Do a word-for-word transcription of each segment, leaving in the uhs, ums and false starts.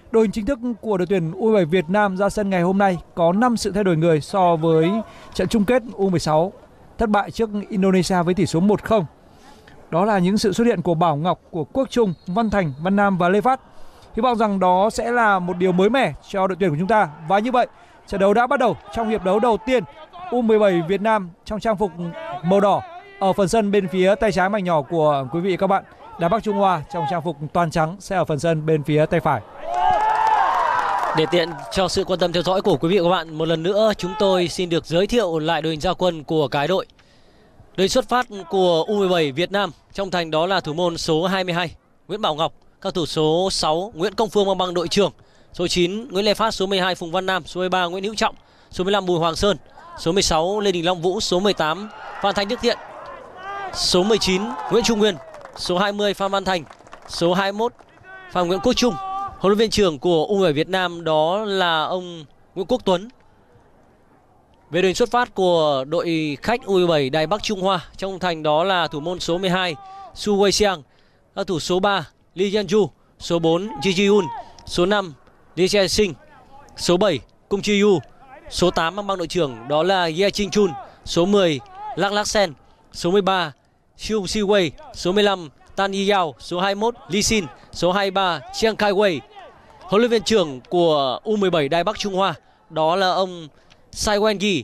Đội hình chính thức của đội tuyển u mười bảy Việt Nam ra sân ngày hôm nay có năm sự thay đổi người so với trận chung kết u mười sáu thất bại trước Indonesia với tỷ số một không. Đó là những sự xuất hiện của Bảo Ngọc, của Quốc Trung, Văn Thành, Văn Nam và Lê Phát. Hy vọng rằng đó sẽ là một điều mới mẻ cho đội tuyển của chúng ta. Và như vậy, trận đấu đã bắt đầu trong hiệp đấu đầu tiên. u mười bảy Việt Nam trong trang phục màu đỏ ở phần sân bên phía tay trái mảnh nhỏ của quý vị và các bạn. Đài Bắc Trung Hoa trong trang phục toàn trắng sẽ ở phần sân bên phía tay phải. Để tiện cho sự quan tâm theo dõi của quý vị và các bạn, một lần nữa chúng tôi xin được giới thiệu lại đội hình ra quân của cái đội. Đội xuất phát của u mười bảy Việt Nam trong thành đó là thủ môn số hai mươi hai Nguyễn Bảo Ngọc, các thủ số sáu Nguyễn Công Phương bằng đội trưởng, số chín Nguyễn Lê Phát, số mười hai Phùng Văn Nam, số mười ba Nguyễn Hữu Trọng, số mười lăm Bùi Hoàng Sơn, số mười sáu Lê Đình Long Vũ, số mười tám Phan Thanh Đức Thiện, số mười chín Nguyễn Trung Nguyên, số hai mươi Phan Văn Thành, số hai mươi mốt Phan Nguyễn Quốc Trung. Huấn luyện viên trưởng của u mười bảy Việt Nam đó là ông Nguyễn Quốc Tuấn. Về đội xuất phát của đội khách u mười bảy Đài Bắc Trung Hoa trong thành đó là thủ môn số mười hai Su Wei Xiang, các thủ số ba Lee Yanju, số bốn Ji Ji Hun, số năm Lee Jae Sing, số bảy Cung Chi Yu, số tám mang đội trưởng đó là Ye Ching Chun, số mười Lak Lak Sen, số mười ba Xiu Si Wei, số mười lăm Tan Yi Yao, số hai mươi mốt Lee Sin, số hai mươi ba Chiang Kai Wei. Huấn luyện viên trưởng của u mười bảy Đài Bắc Trung Hoa đó là ông Sai Wen Gi.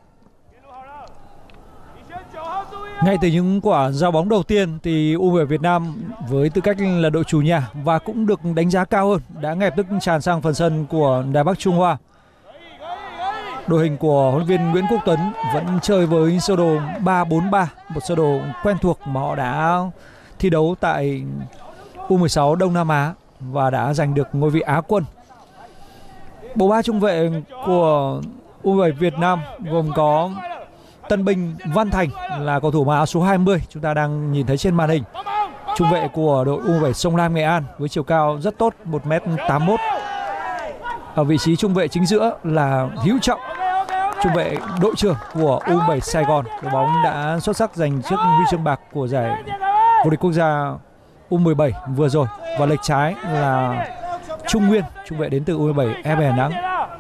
Ngay từ những quả giao bóng đầu tiên thì u mười bảy Việt Nam với tư cách là đội chủ nhà và cũng được đánh giá cao hơn đã ngay lập tức tràn sang phần sân của Đài Bắc Trung Hoa. Đội hình của huấn luyện viên Nguyễn Quốc Tuấn vẫn chơi với sơ đồ ba bốn ba, một sơ đồ quen thuộc mà họ đã thi đấu tại u mười sáu Đông Nam Á và đã giành được ngôi vị Á quân. Bộ ba trung vệ của u mười bảy Việt Nam gồm có tân binh Văn Thành là cầu thủ mặc áo số hai mươi chúng ta đang nhìn thấy trên màn hình. Trung vệ của đội u mười bảy Sông Lam Nghệ An với chiều cao rất tốt, một mét tám mươi mốt. Ở vị trí trung vệ chính giữa là Hữu Trọng, trung vệ đội trưởng của u mười bảy Sài Gòn. Đội bóng đã xuất sắc giành chiếc huy chương bạc của giải vô địch quốc gia u mười bảy vừa rồi. Và lệch trái là Trung Nguyên, trung vệ đến từ u mười bảy ép bê Đà Nẵng.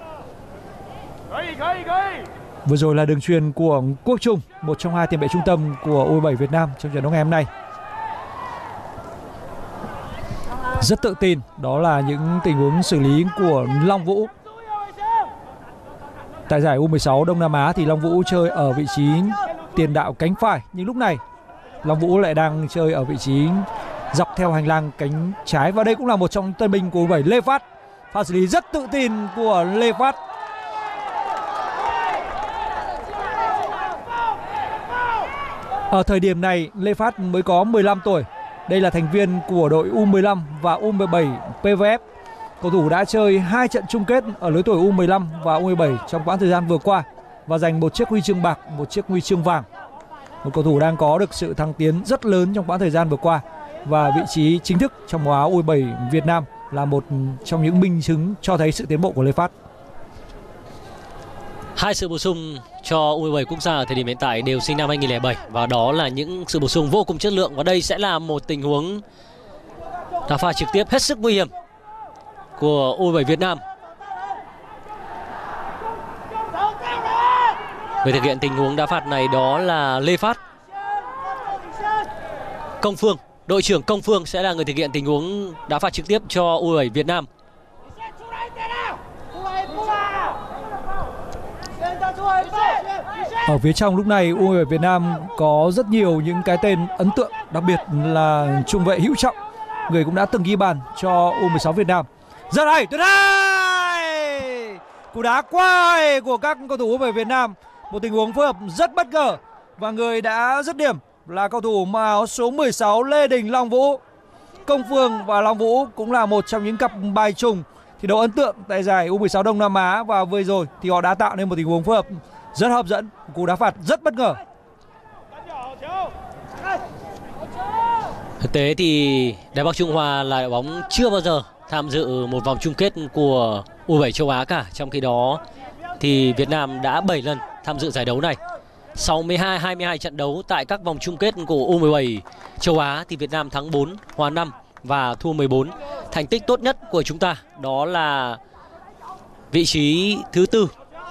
Vừa rồi là đường truyền của Quốc Trung, một trong hai tiền vệ trung tâm của u mười bảy Việt Nam trong trận đấu ngày hôm nay. Rất tự tin, đó là những tình huống xử lý của Long Vũ. Tại giải u mười sáu Đông Nam Á thì Long Vũ chơi ở vị trí tiền đạo cánh phải, nhưng lúc này Long Vũ lại đang chơi ở vị trí dọc theo hành lang cánh trái, và đây cũng là một trong tân binh của u mười bảy Lê Phát. Pha xử lý rất tự tin của Lê Phát. Ở thời điểm này Lê Phát mới có mười lăm tuổi. Đây là thành viên của đội u mười lăm và u mười bảy pê vê ép. Cầu thủ đã chơi hai trận chung kết ở lứa tuổi u mười lăm và u mười bảy trong quãng thời gian vừa qua và giành một chiếc huy chương bạc, một chiếc huy chương vàng. Một cầu thủ đang có được sự thăng tiến rất lớn trong quãng thời gian vừa qua, và vị trí chính thức trong màu áo u mười bảy Việt Nam là một trong những minh chứng cho thấy sự tiến bộ của Lê Phát. Hai sự bổ sung cho u mười bảy quốc gia ở thời điểm hiện tại đều sinh năm hai nghìn không trăm lẻ bảy, và đó là những sự bổ sung vô cùng chất lượng. Và đây sẽ là một tình huống đá phạt trực tiếp hết sức nguy hiểm của u mười bảy Việt Nam. Người thực hiện tình huống đá phạt này đó là Lê Phát. Công Phương, đội trưởng Công Phương sẽ là người thực hiện tình huống đá phạt trực tiếp cho u mười bảy Việt Nam. Ở phía trong lúc này u mười bảy Việt Nam có rất nhiều những cái tên ấn tượng, đặc biệt là trung vệ Hữu Trọng, người cũng đã từng ghi bàn cho u mười sáu Việt Nam. Rất hay, tuyệt hay! Cú đá quá hay của các cầu thủ u mười bảy Việt Nam. Một tình huống phối hợp rất bất ngờ, và người đã dứt điểm là cầu thủ mặc áo số mười sáu Lê Đình Long Vũ. Công Phương và Long Vũ cũng là một trong những cặp bài trùng thi đấu ấn tượng tại giải u mười sáu Đông Nam Á, và vừa rồi thì họ đã tạo nên một tình huống phối hợp rất hấp dẫn, cú đá phạt rất bất ngờ. Thực tế thì Đài Bắc Trung Hoa là đội bóng chưa bao giờ tham dự một vòng chung kết của u mười bảy châu Á cả. Trong khi đó thì Việt Nam đã bảy lần tham dự giải đấu này. Sau mười hai hai mươi hai trận đấu tại các vòng chung kết của u mười bảy châu Á thì Việt Nam thắng bốn, hòa năm, và thua mười bốn. Thành tích tốt nhất của chúng ta đó là vị trí thứ tư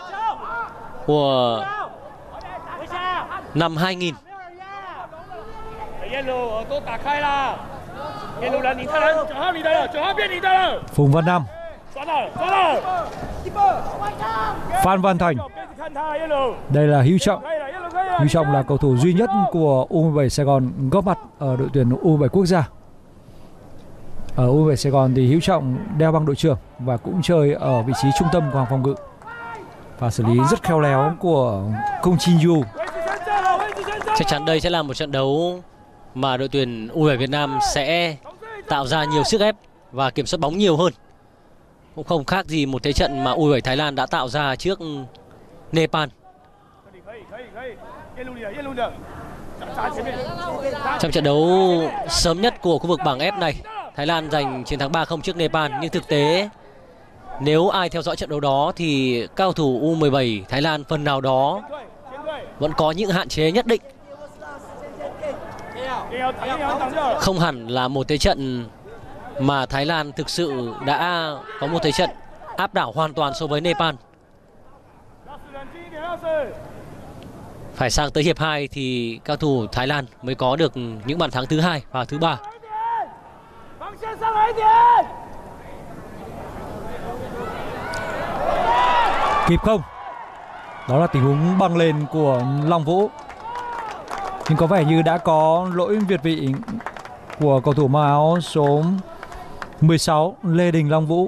của năm hai nghìn. Phùng Văn Nam, Phan Văn Thành. Đây là Hữu Trọng. Hữu Trọng là cầu thủ duy nhất của U mười bảy Sài Gòn góp mặt ở đội tuyển U mười bảy quốc gia. Ở U mười bảy Sài Gòn thì Hữu Trọng đeo băng đội trưởng và cũng chơi ở vị trí trung tâm của hàng phòng ngự. Và xử lý rất khéo léo của Công Chin Yu. Chắc chắn đây sẽ là một trận đấu mà đội tuyển U mười bảy Việt Nam sẽ tạo ra nhiều sức ép và kiểm soát bóng nhiều hơn. Cũng không khác gì một thế trận mà U mười bảy Thái Lan đã tạo ra trước Nepal. Trong trận đấu sớm nhất của khu vực bảng F này, Thái Lan giành chiến thắng ba không trước Nepal. Nhưng thực tế nếu ai theo dõi trận đấu đó thì các cầu thủ U mười bảy Thái Lan phần nào đó vẫn có những hạn chế nhất định. Không hẳn là một thế trận mà Thái Lan thực sự đã có một thế trận áp đảo hoàn toàn so với Nepal. Phải sang tới hiệp hai thì cao thủ Thái Lan mới có được những bàn thắng thứ hai và thứ ba. Kịp không? Đó là tình huống băng lên của Long Vũ. Nhưng có vẻ như đã có lỗi việt vị của cầu thủ mang áo số mười sáu Lê Đình Long Vũ.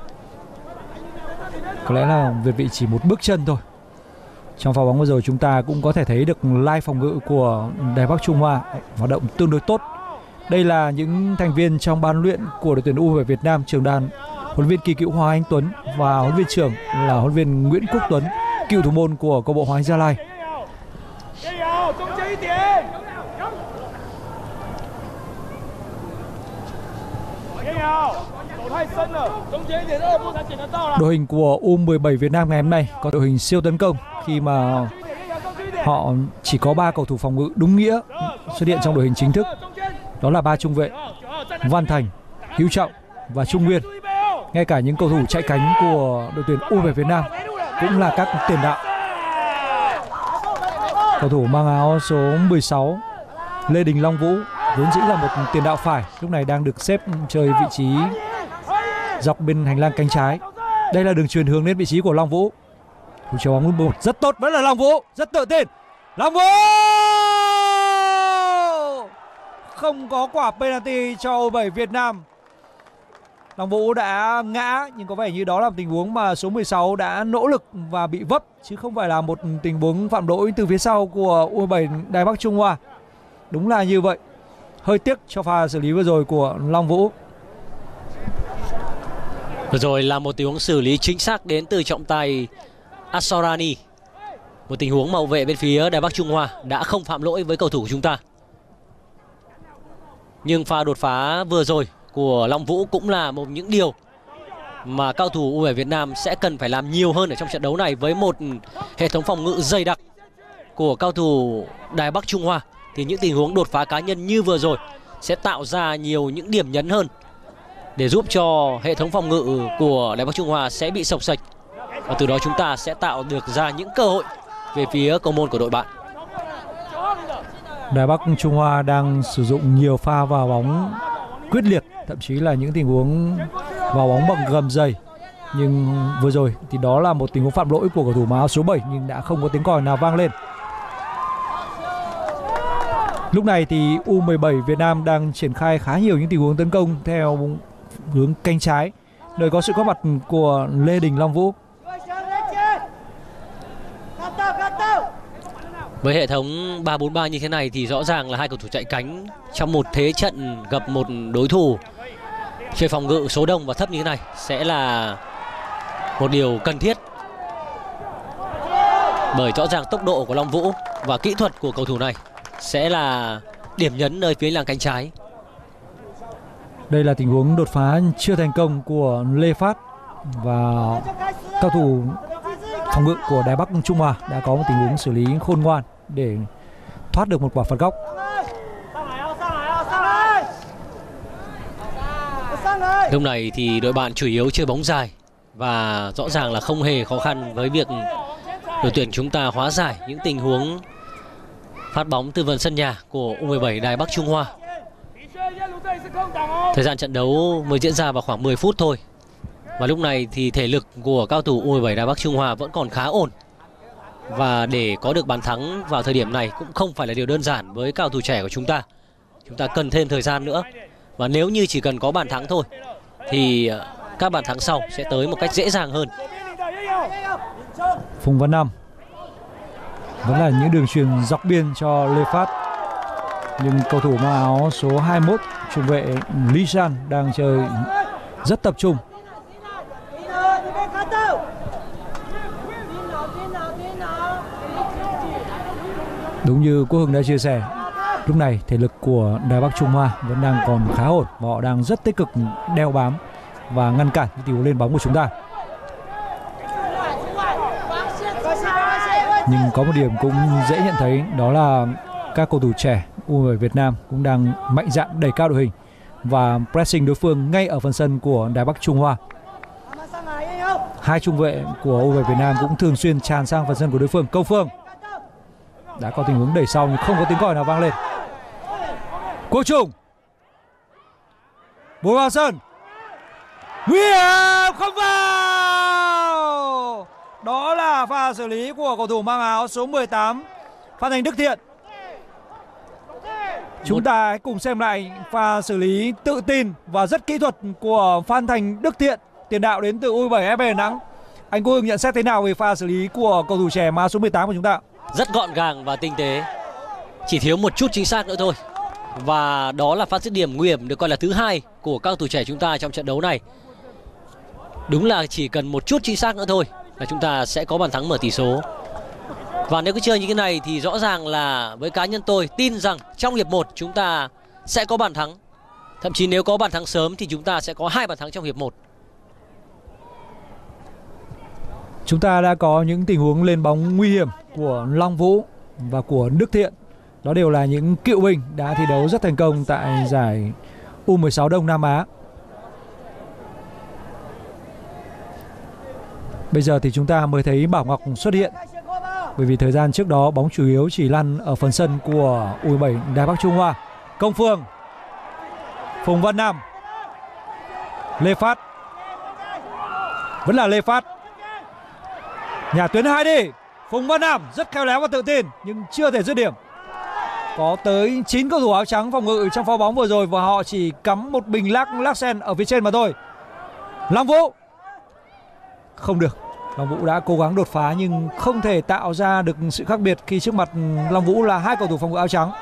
Có lẽ là việt vị chỉ một bước chân thôi. Trong pha bóng vừa rồi chúng ta cũng có thể thấy được lai phòng ngự của Đài Bắc Trung Hoa hoạt động tương đối tốt. Đây là những thành viên trong ban luyện của đội tuyển U mười bảy Việt Nam, trưởng đoàn huấn luyện viên kỳ cựu Hoàng Anh Tuấn và huấn luyện viên trưởng là huấn luyện viên Nguyễn Quốc Tuấn, cựu thủ môn của câu lạc bộ Hoàng Anh Gia Lai. Đội hình của U mười bảy Việt Nam ngày hôm nay có đội hình siêu tấn công khi mà họ chỉ có ba cầu thủ phòng ngự đúng nghĩa xuất hiện trong đội hình chính thức. Đó là ba trung vệ Văn Thành, Hữu Trọng và Trung Nguyên. Ngay cả những cầu thủ chạy cánh của đội tuyển U mười bảy Việt Nam cũng là các tiền đạo. Cầu thủ mang áo số mười sáu Lê Đình Long Vũ vốn dĩ là một tiền đạo phải, lúc này đang được xếp chơi vị trí dọc bên hành lang cánh trái. Đây là đường chuyền hướng đến vị trí của Long Vũ. Thủ chiếu bóng một rất tốt, vẫn là Long Vũ, rất tự tin. Long Vũ không có quả penalty cho U mười bảy Việt Nam. Long Vũ đã ngã nhưng có vẻ như đó là tình huống mà số mười sáu đã nỗ lực và bị vấp, chứ không phải là một tình huống phạm lỗi từ phía sau của U mười bảy Đài Bắc Trung Hoa. Đúng là như vậy. Hơi tiếc cho pha xử lý vừa rồi của Long Vũ. Vừa rồi là một tình huống xử lý chính xác đến từ trọng tài Asorani. Một tình huống hậu vệ bên phía Đài Bắc Trung Hoa đã không phạm lỗi với cầu thủ của chúng ta. Nhưng pha đột phá vừa rồi của Long Vũ cũng là một những điều mà cao thủ U mười bảy Việt Nam sẽ cần phải làm nhiều hơn ở trong trận đấu này. Với một hệ thống phòng ngự dày đặc của cao thủ Đài Bắc Trung Hoa thì những tình huống đột phá cá nhân như vừa rồi sẽ tạo ra nhiều những điểm nhấn hơn để giúp cho hệ thống phòng ngự của Đài Bắc Trung Hoa sẽ bị sộc sạch, và từ đó chúng ta sẽ tạo được ra những cơ hội về phía cầu môn của đội bạn. Đài Bắc Trung Hoa đang sử dụng nhiều pha vào bóng quyết liệt, thậm chí là những tình huống vào bóng bằng gầm giày. Nhưng vừa rồi thì đó là một tình huống phạm lỗi của cầu thủ áo số bảy nhưng đã không có tiếng còi nào vang lên. Lúc này thì U mười bảy Việt Nam đang triển khai khá nhiều những tình huống tấn công theo hướng cánh trái, nơi có sự góp mặt của Lê Đình Long Vũ. Với hệ thống ba bốn ba như thế này thì rõ ràng là hai cầu thủ chạy cánh trong một thế trận gặp một đối thủ chơi phòng ngự số đông và thấp như thế này sẽ là một điều cần thiết. Bởi rõ ràng tốc độ của Long Vũ và kỹ thuật của cầu thủ này sẽ là điểm nhấn nơi phía làng cánh trái. Đây là tình huống đột phá chưa thành công của Lê Phát, và cầu thủ phòng ngự của Đài Bắc Trung Hoa đã có một tình huống xử lý khôn ngoan để thoát được một quả phạt góc. Lúc này thì đội bạn chủ yếu chơi bóng dài và rõ ràng là không hề khó khăn với việc đội tuyển chúng ta hóa giải những tình huống phát bóng từ phần sân nhà của U mười bảy Đài Bắc Trung Hoa. Thời gian trận đấu mới diễn ra vào khoảng mười phút thôi. Và lúc này thì thể lực của cao thủ U mười bảy Đài Bắc Trung Hoa vẫn còn khá ổn. Và để có được bàn thắng vào thời điểm này cũng không phải là điều đơn giản với cao thủ trẻ của chúng ta. Chúng ta cần thêm thời gian nữa. Và nếu như chỉ cần có bàn thắng thôi thì các bàn thắng sau sẽ tới một cách dễ dàng hơn. Phùng Văn Nam vẫn là những đường chuyền dọc biên cho Lê Phát, nhưng cầu thủ mang áo số hai mươi mốt trung vệ Lý San đang chơi rất tập trung. Đúng như Quốc Hưng đã chia sẻ, lúc này thể lực của Đài Bắc Trung Hoa vẫn đang còn khá ổn và họ đang rất tích cực đeo bám và ngăn cản những tình huống lên bóng của chúng ta. Nhưng có một điểm cũng dễ nhận thấy, đó là các cầu thủ trẻ U mười bảy Việt Nam cũng đang mạnh dạn đẩy cao đội hình và pressing đối phương ngay ở phần sân của Đài Bắc Trung Hoa. Hai trung vệ của U mười bảy Việt Nam cũng thường xuyên tràn sang phần sân của đối phương. Công Phương đã có tình huống đẩy sau nhưng không có tiếng còi nào vang lên. Quốc Trung, Bùi Hoàng Sơn, nguy hiểm, không vào. Đó là pha xử lý của cầu thủ mang áo số mười tám Phan Thành Đức Thiện. Chúng ta hãy cùng xem lại pha xử lý tự tin và rất kỹ thuật của Phan Thành Đức Thiện, tiền đạo đến từ U mười bảy ép pê Đà Nẵng. Anh Quốc Hưng nhận xét thế nào về pha xử lý của cầu thủ trẻ mang áo số mười tám của chúng ta? Rất gọn gàng và tinh tế, chỉ thiếu một chút chính xác nữa thôi. Và đó là pha dứt điểm nguy hiểm được coi là thứ hai của các cầu thủ trẻ chúng ta trong trận đấu này. Đúng là chỉ cần một chút chính xác nữa thôi là chúng ta sẽ có bàn thắng mở tỷ số. Và nếu cứ chơi như thế này thì rõ ràng là với cá nhân tôi tin rằng trong hiệp một chúng ta sẽ có bàn thắng. Thậm chí nếu có bàn thắng sớm thì chúng ta sẽ có hai bàn thắng trong hiệp một. Chúng ta đã có những tình huống lên bóng nguy hiểm của Long Vũ và của Đức Thiện. Đó đều là những cựu binh đã thi đấu rất thành công tại giải U mười sáu Đông Nam Á. Bây giờ thì chúng ta mới thấy Bảo Ngọc xuất hiện, bởi vì thời gian trước đó bóng chủ yếu chỉ lăn ở phần sân của U mười bảy Đài Bắc Trung Hoa. Công Phương, Phùng Văn Nam, Lê Phát, vẫn là Lê Phát. Nhà tuyến hai đi. Phùng Văn Nam rất khéo léo và tự tin nhưng chưa thể dứt điểm. Có tới chín cầu thủ áo trắng phòng ngự trong pha bóng vừa rồi và họ chỉ cắm một bình lắc lắc sen ở phía trên mà thôi. Long Vũ, không được. Long Vũ đã cố gắng đột phá nhưng không thể tạo ra được sự khác biệt khi trước mặt Long Vũ là hai cầu thủ phòng ngự áo trắng.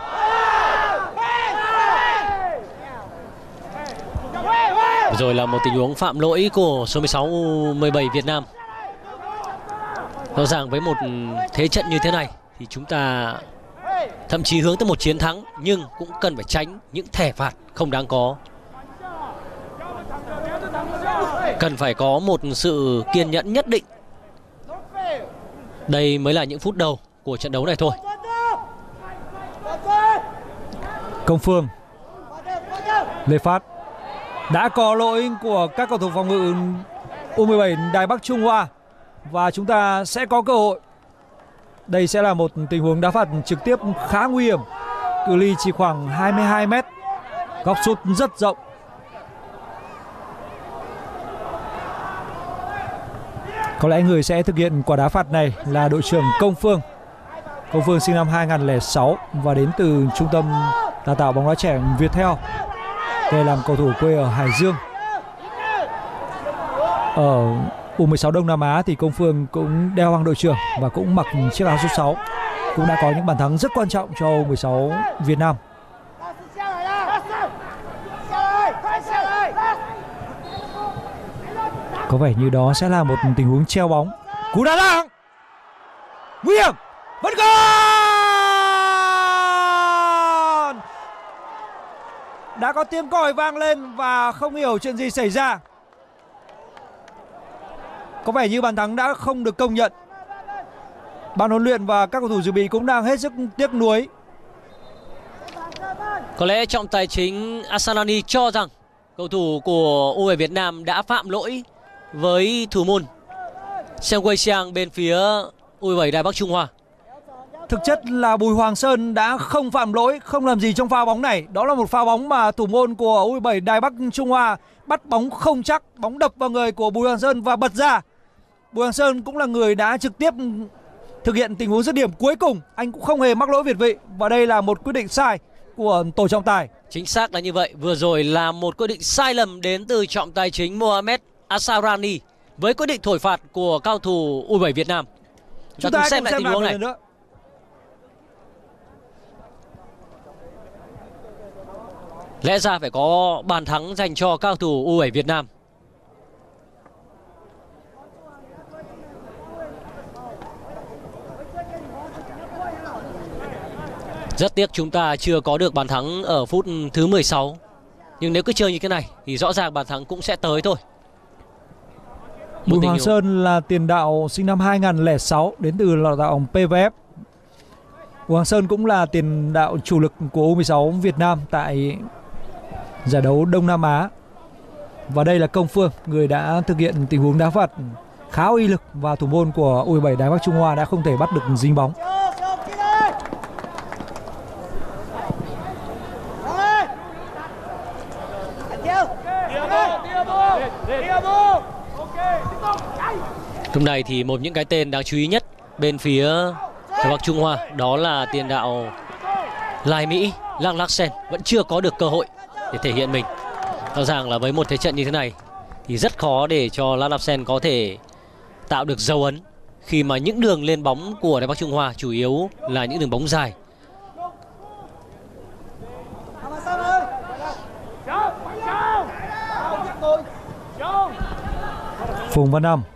Rồi là một tình huống phạm lỗi của số mười sáu U mười bảy Việt Nam. Rõ ràng với một thế trận như thế này thì chúng ta thậm chí hướng tới một chiến thắng nhưng cũng cần phải tránh những thẻ phạt không đáng có. Cần phải có một sự kiên nhẫn nhất định. Đây mới là những phút đầu của trận đấu này thôi. Công Phương, Lê Phát, đã có lỗi của các cầu thủ phòng ngự U mười bảy Đài Bắc Trung Hoa và chúng ta sẽ có cơ hội. Đây sẽ là một tình huống đá phạt trực tiếp khá nguy hiểm, cự ly chỉ khoảng hai mươi hai mét, góc sút rất rộng. Có lẽ người sẽ thực hiện quả đá phạt này là đội trưởng Công Phương. Công Phương sinh năm hai nghìn không trăm lẻ sáu và đến từ trung tâm đào tạo bóng đá trẻ Viettel. Về làm cầu thủ quê ở Hải Dương. Ở U mười sáu Đông Nam Á thì Công Phương cũng đeo băng đội trưởng và cũng mặc chiếc áo số sáu. Cũng đã có những bàn thắng rất quan trọng cho U mười sáu Việt Nam. Có vẻ như đó sẽ là một tình huống treo bóng. Cú đá ngang, nguy hiểm, vẫn còn. Đã có tiếng còi vang lên và không hiểu chuyện gì xảy ra. Có vẻ như bàn thắng đã không được công nhận. Ban huấn luyện và các cầu thủ dự bị cũng đang hết sức tiếc nuối. Có lẽ trọng tài chính Asalani cho rằng cầu thủ của u hai bảy Việt Nam đã phạm lỗi với thủ môn Seng Wei Xiang bên phía u hai bảy Đài Bắc Trung Hoa. Thực chất là Bùi Hoàng Sơn đã không phạm lỗi, không làm gì trong pha bóng này. Đó là một pha bóng mà thủ môn của u hai bảy Đài Bắc Trung Hoa bắt bóng không chắc, bóng đập vào người của Bùi Hoàng Sơn và bật ra. Bùi Hoàng Sơn cũng là người đã trực tiếp thực hiện tình huống dứt điểm cuối cùng, anh cũng không hề mắc lỗi việt vị và đây là một quyết định sai của tổ trọng tài. Chính xác là như vậy, vừa rồi là một quyết định sai lầm đến từ trọng tài chính Mohamed Asarani với quyết định thổi phạt của cao thủ u hai bảy Việt Nam. Chúng ta xem lại tình huống này nữa. Lẽ ra phải có bàn thắng dành cho cao thủ u hai bảy Việt Nam. Rất tiếc chúng ta chưa có được bàn thắng ở phút thứ mười sáu. Nhưng nếu cứ chơi như thế này thì rõ ràng bàn thắng cũng sẽ tới thôi. Bùi Hoàng Sơn là tiền đạo sinh năm hai nghìn không trăm lẻ sáu đến từ lò đạo pê vê ép. Bùi Hoàng Sơn cũng là tiền đạo chủ lực của u mười sáu Việt Nam tại giải đấu Đông Nam Á. Và đây là Công Phương, người đã thực hiện tình huống đá phạt khá uy lực và thủ môn của u hai bảy Đài Bắc Trung Hoa đã không thể bắt được dính bóng. Lúc này thì một những cái tên đáng chú ý nhất bên phía Đài Bắc Trung Hoa đó là tiền đạo Lai Mỹ, Lang Laksen vẫn chưa có được cơ hội để thể hiện mình. Rõ ràng là với một thế trận như thế này thì rất khó để cho Lang Laksen có thể tạo được dấu ấn khi mà những đường lên bóng của Đài Bắc Trung Hoa chủ yếu là những đường bóng dài. Phùng Văn Nam,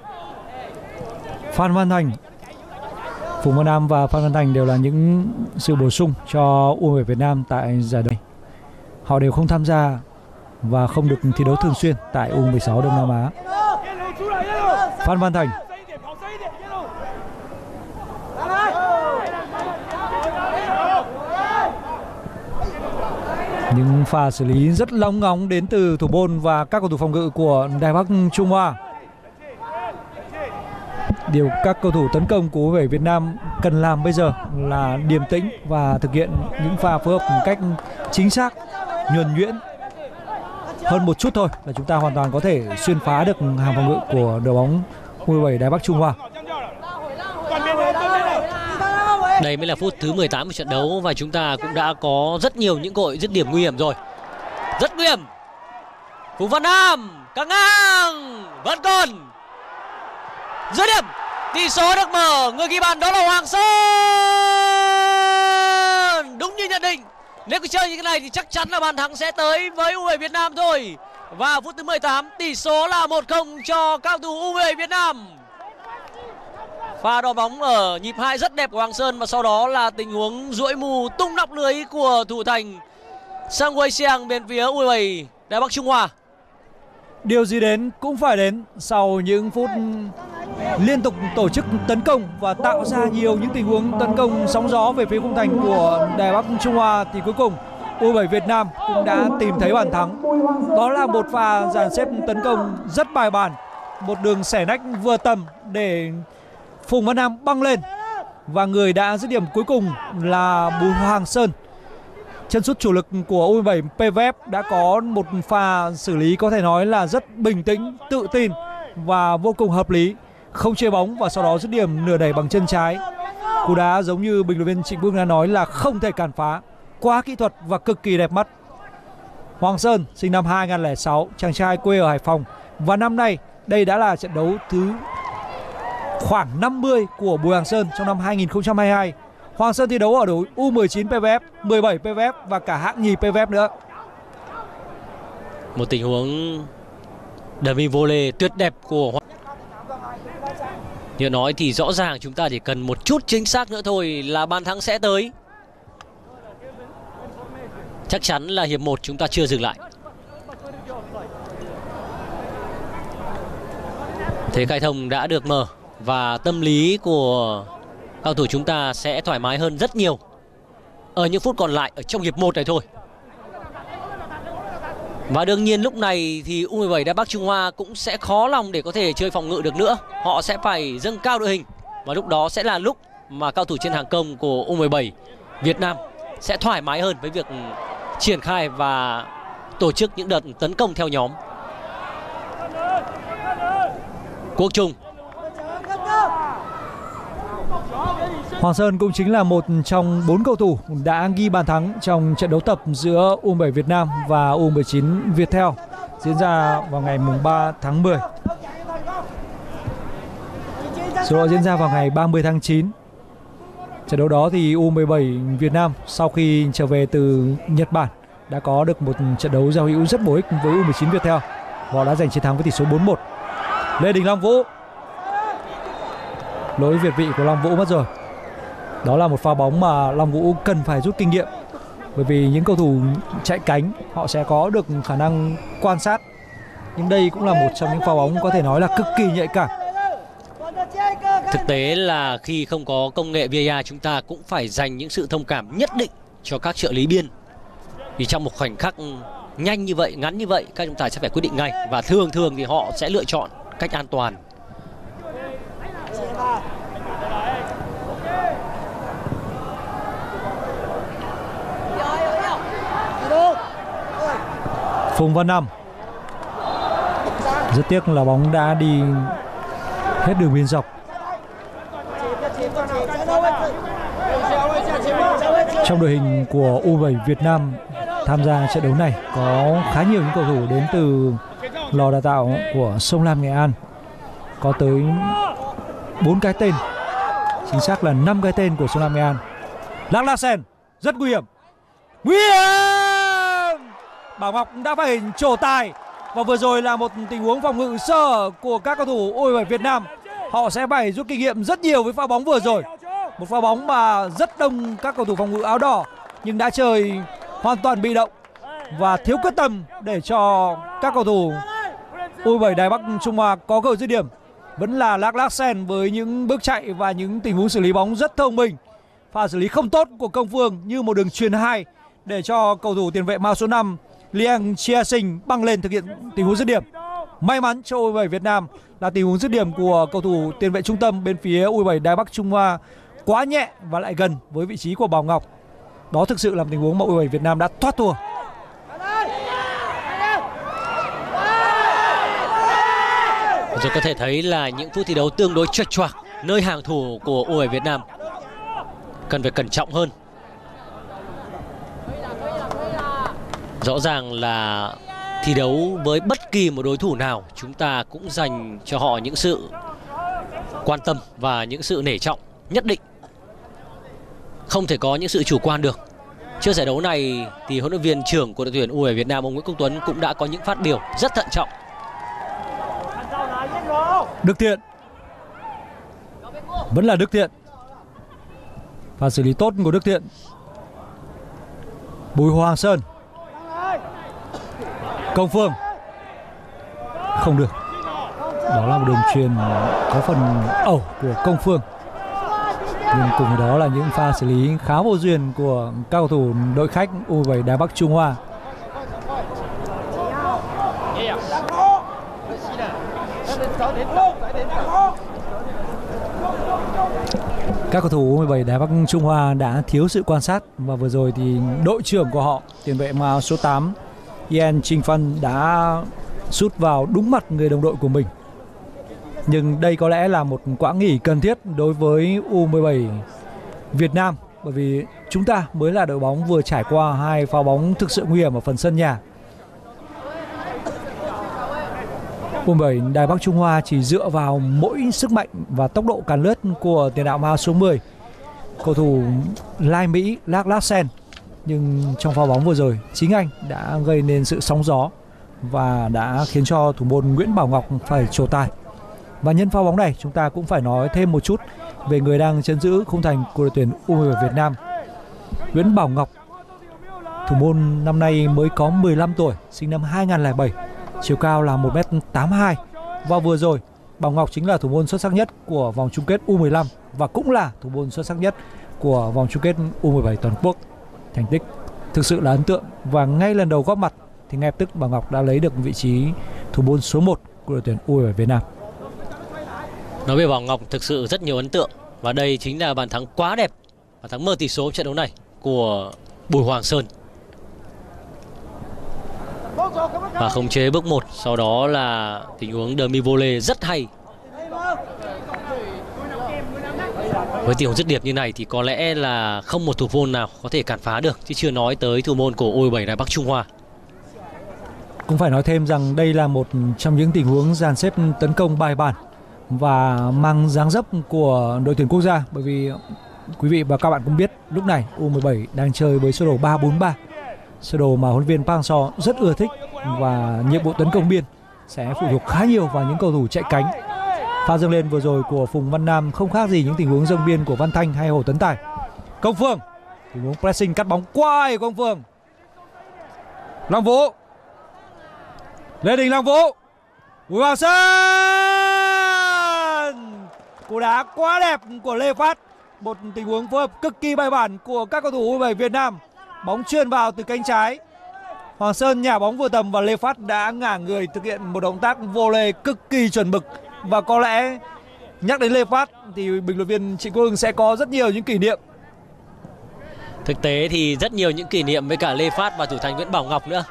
Phan Văn Thành. Phùng Văn Nam và Phan Văn Thành đều là những sự bổ sung cho u hai bảy Việt Nam tại giải đấu. Họ đều không tham gia và không được thi đấu thường xuyên tại u mười sáu Đông Nam Á. Phan Văn Thành, những pha xử lý rất lóng ngóng đến từ thủ môn và các cầu thủ phòng ngự của Đài Bắc Trung Hoa. Điều các cầu thủ tấn công của u hai bảy Việt Nam cần làm bây giờ là điềm tĩnh và thực hiện những pha phối hợp một cách chính xác, nhuần nhuyễn. Hơn một chút thôi là chúng ta hoàn toàn có thể xuyên phá được hàng phòng ngự của đội bóng u hai bảy Đài Bắc Trung Hoa. Đây mới là phút thứ mười tám của trận đấu và chúng ta cũng đã có rất nhiều những cơ hội dứt điểm nguy hiểm rồi. Rất nguy hiểm. Phùng Văn Nam căng ngang vẫn còn dứt điểm. Tỷ số được mở, người ghi bàn đó là Hoàng Sơn. Đúng như nhận định, nếu cứ chơi như thế này thì chắc chắn là bàn thắng sẽ tới với u hai bảy Việt Nam thôi. Và phút thứ mười tám tỷ số là một không cho cao thủ u hai bảy Việt Nam. Pha đo bóng ở nhịp hai rất đẹp của Hoàng Sơn và sau đó là tình huống duỗi mù tung nóc lưới của thủ thành Seng Wei Xiang bên phía u hai bảy Đài Bắc Trung Hoa. Điều gì đến cũng phải đến sau những phút liên tục tổ chức tấn công và tạo ra nhiều những tình huống tấn công sóng gió về phía khung thành của Đài Bắc Trung Hoa thì cuối cùng u hai bảy Việt Nam cũng đã tìm thấy bàn thắng. Đó là một pha dàn xếp tấn công rất bài bản, một đường xẻ nách vừa tầm để Phùng Văn Nam băng lên và người đã dứt điểm cuối cùng là Bùi Hoàng Sơn. Chân sút chủ lực của u hai bảy pê vê ép đã có một pha xử lý có thể nói là rất bình tĩnh, tự tin và vô cùng hợp lý, không chê bóng và sau đó dứt điểm nửa đẩy bằng chân trái. Cú đá giống như bình luận viên Trịnh Vương đã nói là không thể cản phá, quá kỹ thuật và cực kỳ đẹp mắt. Hoàng Sơn sinh năm hai nghìn không trăm lẻ sáu, chàng trai quê ở Hải Phòng và năm nay đây đã là trận đấu thứ khoảng năm mươi của Bùi Hoàng Sơn trong năm hai nghìn không trăm hai mươi hai. Hoàng Sơn thi đấu ở đội u mười chín pê vê ép, mười bảy pê vê ép và cả hạng nhì pê vê ép nữa. Một tình huống dummy volley tuyệt đẹp của Hoàng. Như nói thì rõ ràng chúng ta chỉ cần một chút chính xác nữa thôi là bàn thắng sẽ tới. Chắc chắn là hiệp một chúng ta chưa dừng lại. Thế khai thông đã được mở và tâm lý của cao thủ chúng ta sẽ thoải mái hơn rất nhiều ở những phút còn lại ở trong hiệp một này thôi. Và đương nhiên lúc này thì u mười bảy Đài Bắc Trung Hoa cũng sẽ khó lòng để có thể chơi phòng ngự được nữa. Họ sẽ phải dâng cao đội hình. Và lúc đó sẽ là lúc mà cao thủ trên hàng công của u mười bảy Việt Nam sẽ thoải mái hơn với việc triển khai và tổ chức những đợt tấn công theo nhóm. Quốc Trung. Hoàng Sơn cũng chính là một trong bốn cầu thủ đã ghi bàn thắng trong trận đấu tập giữa u mười bảy Việt Nam và u mười chín Viettel diễn ra vào ngày ba tháng mười. Số đó diễn ra vào ngày ba mươi tháng chín. Trận đấu đó thì u mười bảy Việt Nam sau khi trở về từ Nhật Bản đã có được một trận đấu giao hữu rất bổ ích với u mười chín Viettel. Họ đã giành chiến thắng với tỷ số bốn một. Lê Đình Long Vũ. Lỗi việt vị của Long Vũ mất rồi. Đó là một pha bóng mà Long Vũ cần phải rút kinh nghiệm. Bởi vì những cầu thủ chạy cánh họ sẽ có được khả năng quan sát. Nhưng đây cũng là một trong những pha bóng có thể nói là cực kỳ nhạy cảm. Thực tế là khi không có công nghệ vê a rờ chúng ta cũng phải dành những sự thông cảm nhất định cho các trợ lý biên. Vì trong một khoảnh khắc nhanh như vậy, ngắn như vậy, các chúng ta sẽ phải quyết định ngay. Và thường thường thì họ sẽ lựa chọn cách an toàn. Phùng Văn Năm. Rất tiếc là bóng đã đi hết đường biên dọc. Trong đội hình của u mười bảy Việt Nam tham gia trận đấu này có khá nhiều những cầu thủ đến từ lò đào tạo của Sông Lam Nghệ An. Có tới bốn cái tên, chính xác là năm cái tên của Sông Lam Nghệ An. Lạc Larsen rất nguy hiểm. Nguy hiểm! Bảo Ngọc đã phải trổ tài. Và vừa rồi là một tình huống phòng ngự sơ của các cầu thủ u mười bảy Việt Nam. Họ sẽ phải rút kinh nghiệm rất nhiều với pha bóng vừa rồi. Một pha bóng mà rất đông các cầu thủ phòng ngự áo đỏ nhưng đã chơi hoàn toàn bị động và thiếu quyết tâm để cho các cầu thủ u mười bảy Đài Bắc Trung Hoa có cơ hội dứt điểm. Vẫn là Lạc Larsen với những bước chạy và những tình huống xử lý bóng rất thông minh. Pha xử lý không tốt của Công Phương như một đường chuyền hai để cho cầu thủ tiền vệ mao số năm Liang Chia Sinh băng lên thực hiện tình huống dứt điểm. May mắn cho u mười bảy Việt Nam là tình huống dứt điểm của cầu thủ tiền vệ trung tâm bên phía u mười bảy Đài Bắc Trung Hoa quá nhẹ và lại gần với vị trí của Bảo Ngọc. Đó thực sự là một tình huống mà u mười bảy Việt Nam đã thoát thua. Rồi có thể thấy là những phút thi đấu tương đối chật choạc, nơi hàng thủ của u mười bảy Việt Nam cần phải cẩn trọng hơn. Rõ ràng là thi đấu với bất kỳ một đối thủ nào chúng ta cũng dành cho họ những sự quan tâm và những sự nể trọng nhất định. Không thể có những sự chủ quan được. Trước giải đấu này thì huấn luyện viên trưởng của đội tuyển u mười bảy Việt Nam ông Nguyễn Quốc Tuấn cũng đã có những phát biểu rất thận trọng. Đức Thiện. Vẫn là Đức Thiện. Và xử lý tốt của Đức Thiện. Bùi Hoàng Sơn. Công Phương. Không được. Đó là một đường chuyền có phần ẩu của Công Phương. Nhưng cùng với đó là những pha xử lý khá vô duyên của các cầu thủ đội khách u mười bảy Đài Bắc Trung Hoa. Các cầu thủ u mười bảy Đài Bắc Trung Hoa đã thiếu sự quan sát và vừa rồi thì đội trưởng của họ, tiền vệ mao số tám Yen Trinh Phân đã sút vào đúng mặt người đồng đội của mình. Nhưng đây có lẽ là một quãng nghỉ cần thiết đối với u mười bảy Việt Nam, bởi vì chúng ta mới là đội bóng vừa trải qua hai pha bóng thực sự nguy hiểm ở phần sân nhà. u mười bảy Đài Bắc Trung Hoa chỉ dựa vào mỗi sức mạnh và tốc độ càn lướt của tiền đạo mao số mười, cầu thủ Lai Mỹ Lạc Larsen. Nhưng trong pha bóng vừa rồi, chính anh đã gây nên sự sóng gió và đã khiến cho thủ môn Nguyễn Bảo Ngọc phải trổ tài. Và nhân pha bóng này chúng ta cũng phải nói thêm một chút về người đang trấn giữ khung thành của đội tuyển u mười bảy Việt Nam. Nguyễn Bảo Ngọc, thủ môn năm nay mới có mười lăm tuổi, sinh năm hai nghìn không trăm lẻ bảy, chiều cao là một mét tám mươi hai. Và vừa rồi Bảo Ngọc chính là thủ môn xuất sắc nhất của vòng chung kết u mười lăm và cũng là thủ môn xuất sắc nhất của vòng chung kết u mười bảy toàn quốc. Thành tích thực sự là ấn tượng và ngay lần đầu góp mặt thì ngay lập tức Bảo Ngọc đã lấy được vị trí thủ môn số một của đội tuyển u hai bảy Việt Nam. Nói về Bảo Ngọc thực sự rất nhiều ấn tượng, và đây chính là bàn thắng quá đẹp, bàn thắng mở tỷ số trận đấu này của Bùi Hoàng Sơn. Và khống chế bước một, sau đó là tình huống demi volley rất hay. Với tình huống dứt điểm như này thì có lẽ là không một thủ môn nào có thể cản phá được, chứ chưa nói tới thủ môn của u hai bảy Đài Bắc Trung Hoa. Cũng phải nói thêm rằng đây là một trong những tình huống dàn xếp tấn công bài bản và mang dáng dấp của đội tuyển quốc gia, bởi vì quý vị và các bạn cũng biết lúc này u mười bảy đang chơi với sơ đồ ba bốn ba, sơ đồ mà huấn luyện viên Park Hang-seo rất ưa thích, và nhiệm vụ tấn công biên sẽ phụ thuộc khá nhiều vào những cầu thủ chạy cánh. Pha dâng lên vừa rồi của Phùng Văn Nam không khác gì những tình huống dâng biên của Văn Thanh hay Hồ Tấn Tài. Công Phương, tình huống pressing cắt bóng qua ai Công Phương. Long Vũ, Lê Đình Long Vũ, Bùi Hoàng Sơn, cú đá quá đẹp của Lê Phát, một tình huống phối hợp cực kỳ bài bản của các cầu thủ u hai bảy Việt Nam. Bóng chuyền vào từ cánh trái, Hoàng Sơn nhả bóng vừa tầm và Lê Phát đã ngả người thực hiện một động tác volley cực kỳ chuẩn mực. Và có lẽ nhắc đến Lê Phát thì bình luận viên Trịnh Quốc Hưng sẽ có rất nhiều những kỷ niệm. Thực tế thì rất nhiều những kỷ niệm với cả Lê Phát và thủ thành Nguyễn Bảo Ngọc nữa.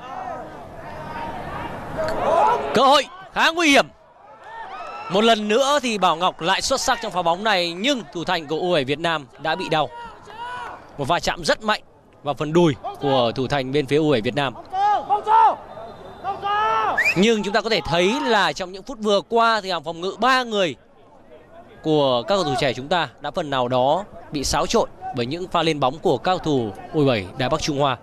Cơ hội khá nguy hiểm. Một lần nữa thì Bảo Ngọc lại xuất sắc trong pha bóng này, nhưng thủ thành của u hai bảy Việt Nam đã bị đau. Một va chạm rất mạnh vào phần đùi của thủ thành bên phía u hai bảy Việt Nam. Nhưng chúng ta có thể thấy là trong những phút vừa qua thì hàng phòng ngự ba người của các cầu thủ trẻ chúng ta đã phần nào đó bị xáo trộn bởi những pha lên bóng của các cầu thủ u hai bảy Đài Bắc Trung Hoa.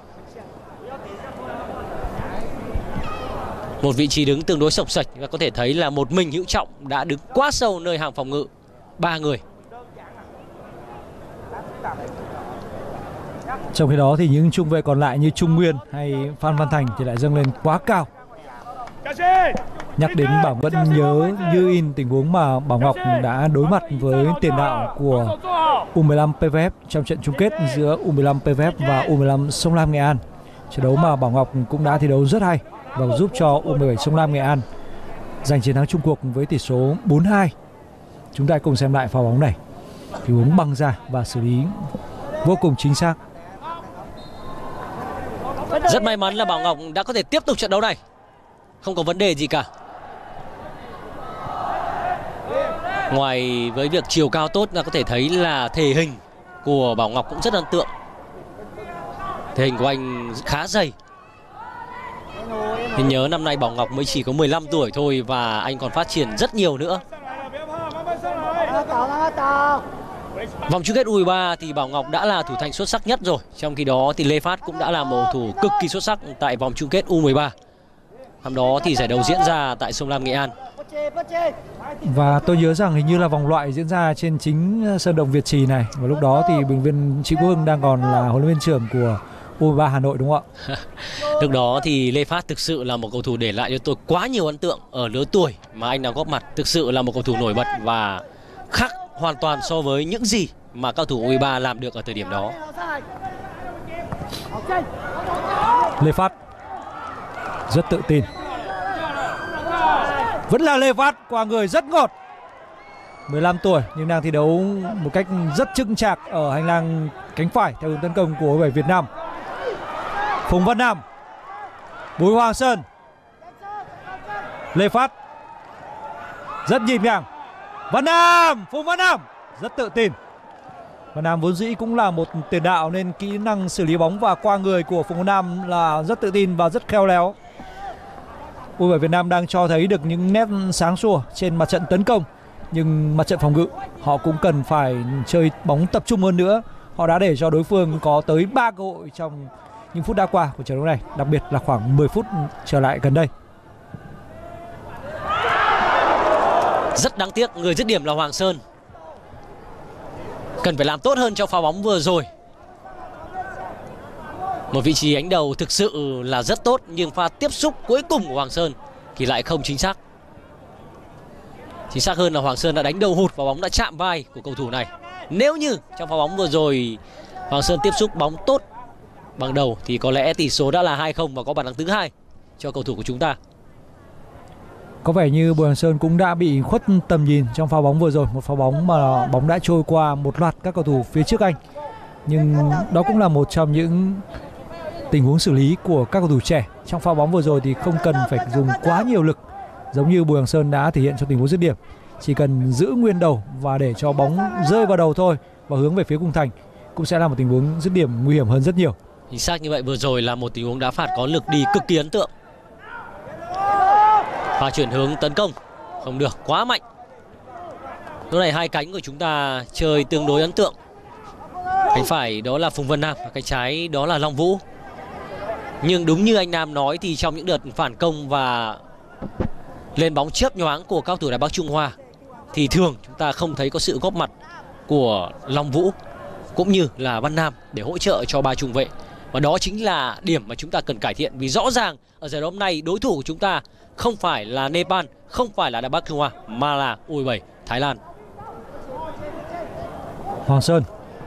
Một vị trí đứng tương đối sộc sạch, và có thể thấy là một mình Hữu Trọng đã đứng quá sâu nơi hàng phòng ngự ba người. Trong khi đó thì những trung vệ còn lại như Trung Nguyên hay Phan Văn Thành thì lại dâng lên quá cao. Nhắc đến Bảo vẫn nhớ như in tình huống mà Bảo Ngọc đã đối mặt với tiền đạo của u mười lăm pê vê ép trong trận chung kết giữa u mười lăm pê vê ép và u mười lăm Sông Lam Nghệ An. Trận đấu mà Bảo Ngọc cũng đã thi đấu rất hay và giúp cho u mười bảy Sông Lam Nghệ An giành chiến thắng chung cuộc với tỷ số bốn hai. Chúng ta cùng xem lại pha bóng này. Tình huống băng ra và xử lý vô cùng chính xác. Rất may mắn là Bảo Ngọc đã có thể tiếp tục trận đấu này, không có vấn đề gì cả. Ngoài với việc chiều cao tốt, là có thể thấy là thể hình của Bảo Ngọc cũng rất ấn tượng. Thể hình của anh khá dày. Thì nhớ năm nay Bảo Ngọc mới chỉ có mười lăm tuổi thôi, và anh còn phát triển rất nhiều nữa. Vòng chung kết u hai ba thì Bảo Ngọc đã là thủ thành xuất sắc nhất rồi. Trong khi đó thì Lê Phát cũng đã là một thủ cực kỳ xuất sắc tại vòng chung kết u mười ba. Năm đó thì giải đấu diễn ra tại Sông Lam Nghệ An. Và tôi nhớ rằng hình như là vòng loại diễn ra trên chính sân động Việt Trì này. Và lúc đó thì bình luận viên Trịnh Quốc Hưng đang còn là huấn luyện viên trưởng của u hai ba Hà Nội, đúng không ạ? Lúc đó thì Lê Phát thực sự là một cầu thủ để lại cho tôi quá nhiều ấn tượng ở lứa tuổi mà anh đã góp mặt. Thực sự là một cầu thủ nổi bật và khác hoàn toàn so với những gì mà cao thủ u hai ba làm được ở thời điểm đó. Lê Phát rất tự tin. Vẫn là Lê Phát, qua người rất ngọt. mười lăm tuổi nhưng đang thi đấu một cách rất chững chạc ở hành lang cánh phải theo hướng tấn công của u hai bảy Việt Nam. Phùng Văn Nam, Bùi Hoàng Sơn, Lê Phát rất nhịp nhàng. Văn Nam, Phùng Văn Nam rất tự tin. Văn Nam vốn dĩ cũng là một tiền đạo nên kỹ năng xử lý bóng và qua người của Phùng Văn Nam là rất tự tin và rất khéo léo. u hai bảy Việt Nam đang cho thấy được những nét sáng sủa trên mặt trận tấn công, nhưng mặt trận phòng ngự họ cũng cần phải chơi bóng tập trung hơn nữa. Họ đã để cho đối phương có tới ba cơ hội trong những phút đã qua của trận đấu này, đặc biệt là khoảng mười phút trở lại gần đây. Rất đáng tiếc, người dứt điểm là Hoàng Sơn. Cần phải làm tốt hơn trong pha bóng vừa rồi. Một vị trí đánh đầu thực sự là rất tốt, nhưng pha tiếp xúc cuối cùng của Hoàng Sơn thì lại không chính xác. Chính xác hơn là Hoàng Sơn đã đánh đầu hụt và bóng đã chạm vai của cầu thủ này. Nếu như trong pha bóng vừa rồi Hoàng Sơn tiếp xúc bóng tốt Bằng đầu thì có lẽ tỷ số đã là hai không và có bàn thắng thứ hai cho cầu thủ của chúng ta. Có vẻ như Bùi Hoàng Sơn cũng đã bị khuất tầm nhìn trong pha bóng vừa rồi, một pha bóng mà bóng đã trôi qua một loạt các cầu thủ phía trước anh. Nhưng đó cũng là một trong những tình huống xử lý của các cầu thủ trẻ. Trong pha bóng vừa rồi thì không cần phải dùng quá nhiều lực giống như Bùi Hoàng Sơn đã thể hiện trong tình huống dứt điểm. Chỉ cần giữ nguyên đầu và để cho bóng rơi vào đầu thôi và hướng về phía khung thành cũng sẽ là một tình huống dứt điểm nguy hiểm hơn rất nhiều. Chính xác như vậy, vừa rồi là một tình huống đá phạt có lực đi cực kỳ ấn tượng. Và chuyển hướng tấn công không được, quá mạnh. Lúc này hai cánh của chúng ta chơi tương đối ấn tượng. Cánh phải đó là Phùng Văn Nam, cánh trái đó là Long Vũ. Nhưng đúng như anh Nam nói thì trong những đợt phản công và lên bóng chớp nhoáng của các cầu thủ Đài Bắc Trung Hoa thì thường chúng ta không thấy có sự góp mặt của Long Vũ cũng như là Văn Nam để hỗ trợ cho ba trung vệ. Và đó chính là điểm mà chúng ta cần cải thiện, vì rõ ràng ở giải đấu hôm nay đối thủ của chúng ta không phải là Nepal, không phải là Đài Bắc Trung Hoa mà là u hai mươi bảy Thái Lan. Hoàng Sơn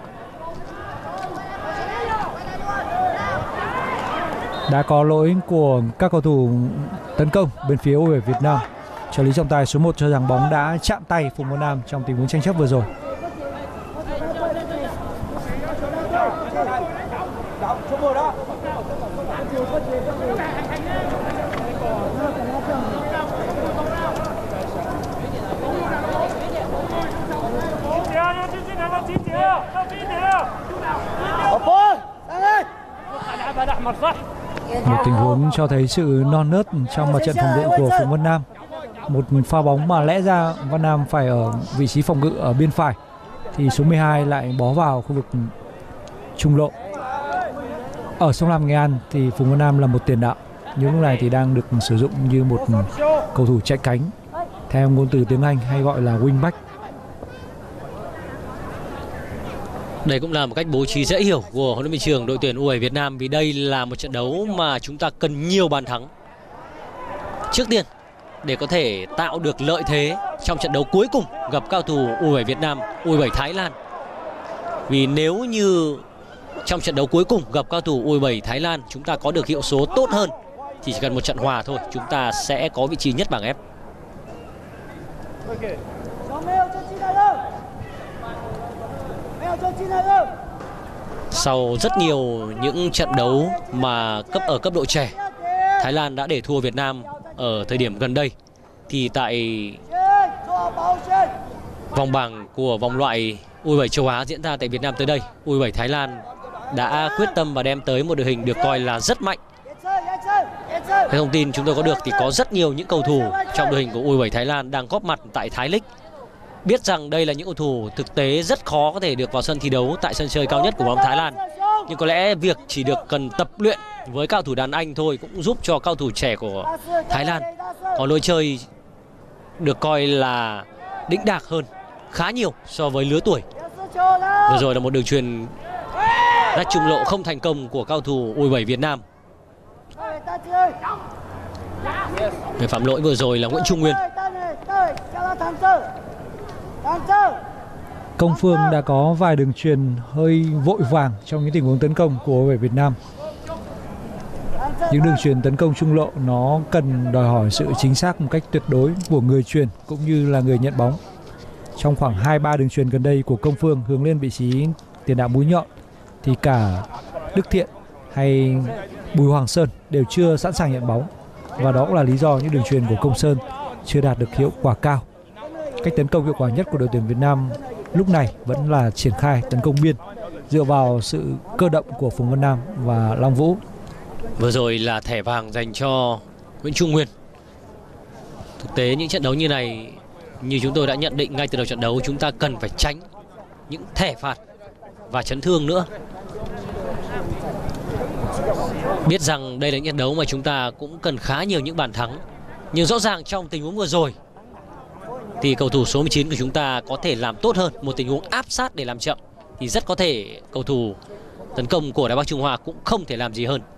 đã có lỗi của các cầu thủ tấn công bên phía u hai mươi bảy Việt Nam. Trợ lý trọng tài số một cho rằng bóng đã chạm tay Phùng Văn Nam trong tình huống tranh chấp vừa rồi. Một tình huống cho thấy sự non nớt trong mặt trận phòng ngự của Phùng Văn Nam. Một pha bóng mà lẽ ra Văn Nam phải ở vị trí phòng ngự ở bên phải thì số mười hai lại bó vào khu vực trung lộ. Ở sông Lam Nghệ An thì Phùng Văn Nam là một tiền đạo, nhưng lúc này thì đang được sử dụng như một cầu thủ chạy cánh, theo ngôn từ tiếng Anh hay gọi là wingback. Đây cũng là một cách bố trí dễ hiểu của huấn luyện viên trưởng đội tuyển u hai mươi bảy Việt Nam, vì đây là một trận đấu mà chúng ta cần nhiều bàn thắng trước tiên để có thể tạo được lợi thế trong trận đấu cuối cùng gặp cao thủ u hai mươi bảy Việt Nam, u hai mươi bảy Thái Lan. Vì nếu như trong trận đấu cuối cùng gặp cao thủ u hai mươi bảy Thái Lan chúng ta có được hiệu số tốt hơn thì chỉ cần một trận hòa thôi chúng ta sẽ có vị trí nhất bảng F. Sau rất nhiều những trận đấu mà cấp ở cấp độ trẻ, Thái Lan đã để thua Việt Nam ở thời điểm gần đây, thì tại vòng bảng của vòng loại u hai mươi bảy châu Á diễn ra tại Việt Nam tới đây, u hai mươi bảy Thái Lan đã quyết tâm và đem tới một đội hình được coi là rất mạnh. Cái thông tin chúng tôi có được thì có rất nhiều những cầu thủ trong đội hình của u hai mươi bảy Thái Lan đang góp mặt tại Thái League. Biết rằng đây là những cầu thủ thực tế rất khó có thể được vào sân thi đấu tại sân chơi cao nhất của bóng Thái Lan. Nhưng có lẽ việc chỉ được cần tập luyện với cao thủ đàn anh thôi cũng giúp cho cao thủ trẻ của Thái Lan có lối chơi được coi là đĩnh đạc hơn khá nhiều so với lứa tuổi. Vừa rồi là một đường chuyền đắt trung lộ không thành công của cao thủ u hai mươi bảy Việt Nam. Người phạm lỗi vừa rồi là Nguyễn Trung Nguyên. Công Phương đã có vài đường chuyền hơi vội vàng trong những tình huống tấn công của u hai mươi bảy Việt Nam. Những đường chuyền tấn công trung lộ nó cần đòi hỏi sự chính xác một cách tuyệt đối của người chuyền cũng như là người nhận bóng. Trong khoảng hai ba đường chuyền gần đây của Công Phương hướng lên vị trí tiền đạo mũi nhọn thì cả Đức Thiện hay Bùi Hoàng Sơn đều chưa sẵn sàng nhận bóng, và đó cũng là lý do những đường chuyền của Công Sơn chưa đạt được hiệu quả cao. Cách tấn công hiệu quả nhất của đội tuyển Việt Nam lúc này vẫn là triển khai tấn công biên dựa vào sự cơ động của Phùng Văn Nam và Long Vũ. Vừa rồi là thẻ vàng dành cho Nguyễn Trung Nguyên. Thực tế những trận đấu như này, như chúng tôi đã nhận định ngay từ đầu trận đấu, chúng ta cần phải tránh những thẻ phạt và chấn thương nữa. Biết rằng đây là những trận đấu mà chúng ta cũng cần khá nhiều những bàn thắng, nhưng rõ ràng trong tình huống vừa rồi thì cầu thủ số mười chín của chúng ta có thể làm tốt hơn. Một tình huống áp sát để làm chậm thì rất có thể cầu thủ tấn công của Đài Bắc Trung Hoa cũng không thể làm gì hơn.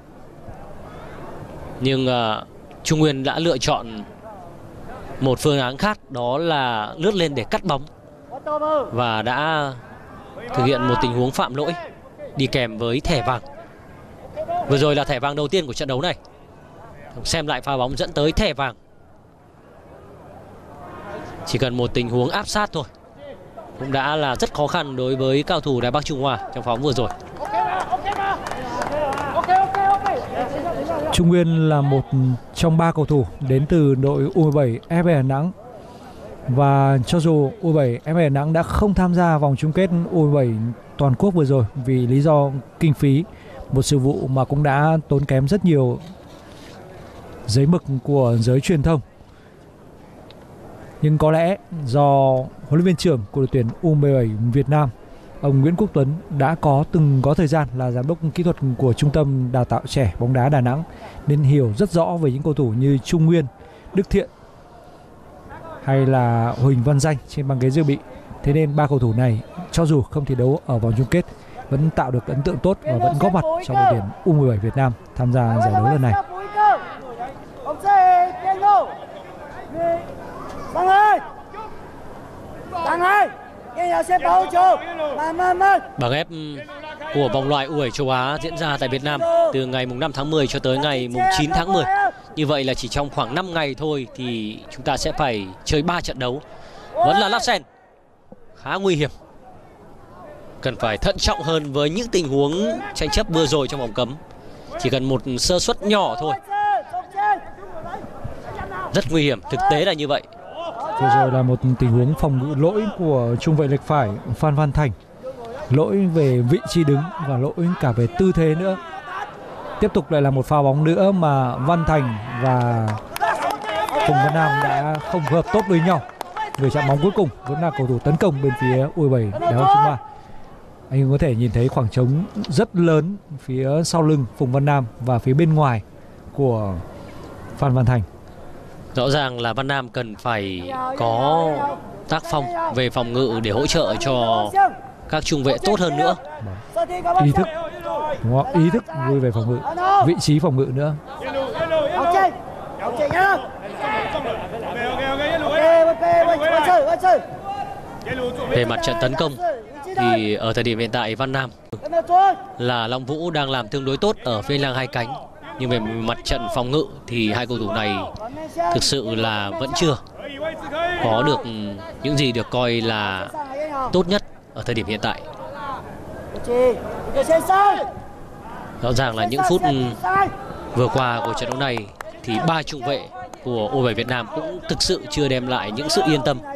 Nhưng uh, Trung Nguyên đã lựa chọn một phương án khác, đó là lướt lên để cắt bóng, và đã thực hiện một tình huống phạm lỗi đi kèm với thẻ vàng. Vừa rồi là thẻ vàng đầu tiên của trận đấu này. Xem lại pha bóng dẫn tới thẻ vàng. Chỉ cần một tình huống áp sát thôi cũng đã là rất khó khăn đối với cao thủ Đài Bắc Trung Hoa trong pha bóng vừa rồi. Trung Nguyên là một trong ba cầu thủ đến từ đội U mười bảy ép ép Đà Nẵng. Và cho dù U mười bảy ép ép Đà Nẵng đã không tham gia vòng chung kết U mười bảy toàn quốc vừa rồi vì lý do kinh phí, một sự vụ mà cũng đã tốn kém rất nhiều giấy mực của giới truyền thông, nhưng có lẽ do huấn luyện viên trưởng của đội tuyển U mười bảy Việt Nam, ông Nguyễn Quốc Tuấn, đã có từng có thời gian là giám đốc kỹ thuật của Trung tâm Đào tạo trẻ bóng đá Đà Nẵng, nên hiểu rất rõ về những cầu thủ như Trung Nguyên, Đức Thiện hay là Huỳnh Văn Danh trên băng ghế dự bị. Thế nên ba cầu thủ này cho dù không thi đấu ở vòng chung kết vẫn tạo được ấn tượng tốt và vẫn góp mặt trong đội tuyển U mười bảy Việt Nam tham gia giải đấu lần này. Bảng ép của vòng loại U mười bảy châu Á diễn ra tại Việt Nam từ ngày năm tháng mười cho tới ngày chín tháng mười. Như vậy là chỉ trong khoảng năm ngày thôi thì chúng ta sẽ phải chơi ba trận đấu. Vẫn là Larsen, khá nguy hiểm, cần phải thận trọng hơn với những tình huống tranh chấp vừa rồi trong vòng cấm. Chỉ cần một sơ suất nhỏ thôi rất nguy hiểm, thực tế là như vậy. Vừa rồi là một tình huống phòng ngự lỗi của trung vệ lệch phải Phan Văn Thành, lỗi về vị trí đứng và lỗi cả về tư thế nữa. Tiếp tục lại là một pha bóng nữa mà Văn Thành và Phùng Văn Nam đã không hợp tốt với nhau. Người chạm bóng cuối cùng vẫn là cầu thủ tấn công bên phía U mười bảy Đài Bắc Trung Hoa. Anh có thể nhìn thấy khoảng trống rất lớn phía sau lưng Phùng Văn Nam và phía bên ngoài của Phan Văn Thành. Rõ ràng là Văn Nam cần phải có tác phong về phòng ngự để hỗ trợ cho các trung vệ tốt hơn nữa. Ý thức, đúng không? Ý thức vui về phòng ngự, vị trí phòng ngự nữa. Về mặt trận tấn công thì ở thời điểm hiện tại Văn Nam là Long Vũ đang làm tương đối tốt ở phía làng hai cánh, nhưng về mặt trận phòng ngự thì hai cầu thủ này thực sự là vẫn chưa có được những gì được coi là tốt nhất ở thời điểm hiện tại. Rõ ràng là những phút vừa qua của trận đấu này thì ba trung vệ của U mười bảy Việt Nam cũng thực sự chưa đem lại những sự yên tâm.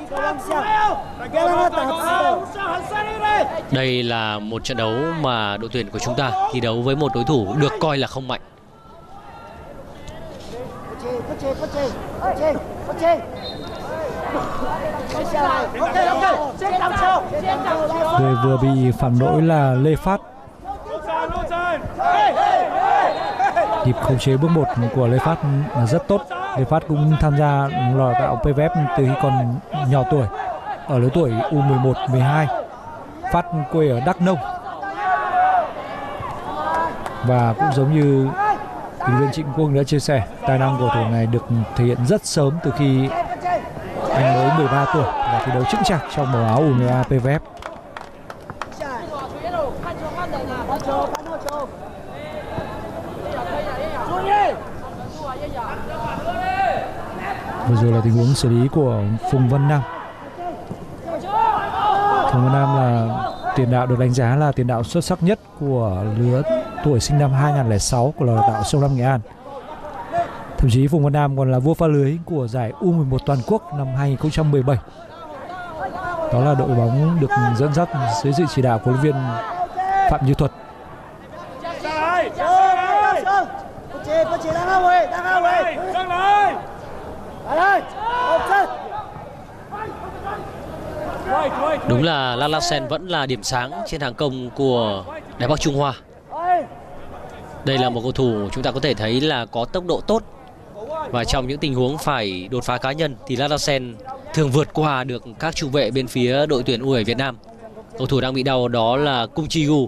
Đây là một trận đấu mà đội tuyển của chúng ta thi đấu với một đối thủ được coi là không mạnh. Người vừa bị phạm lỗi là Lê Phát. Nhịp khống chế bước một của Lê Phát là rất tốt. Lê Phát cũng tham gia lò đào tạo pê vê ép từ khi còn nhỏ tuổi, ở lứa tuổi U mười một, mười hai. Phát quê ở Đắk Nông. Và cũng giống như huấn luyện viên Trịnh Quân đã chia sẻ, tài năng của thủ này được thể hiện rất sớm từ khi anh mới mười ba tuổi và thi đấu chững chạc trong màu áo U mười ba pê vê ép. Vừa rồi là tình huống xử lý của Phùng Văn Nam. Phùng Văn Nam là tiền đạo được đánh giá là tiền đạo xuất sắc nhất của lứa tuổi sinh năm hai nghìn không trăm lẻ sáu của lò đào tạo Sông Lam Nghệ An. Thậm chí Phùng Văn Nam còn là vua phá lưới của giải U mười một toàn quốc năm hai nghìn không trăm mười bảy. Đó là đội bóng được dẫn dắt dưới sự chỉ đạo của huấn luyện viên Phạm Như Thuật. Đúng là La Larsen vẫn là điểm sáng trên hàng công của Đài Bắc Trung Hoa. Đây là một cầu thủ chúng ta có thể thấy là có tốc độ tốt, và trong những tình huống phải đột phá cá nhân thì La Larsen thường vượt qua được các trung vệ bên phía đội tuyển U mười bảy Việt Nam. Cầu thủ đang bị đau đó là Cung Chi Gu.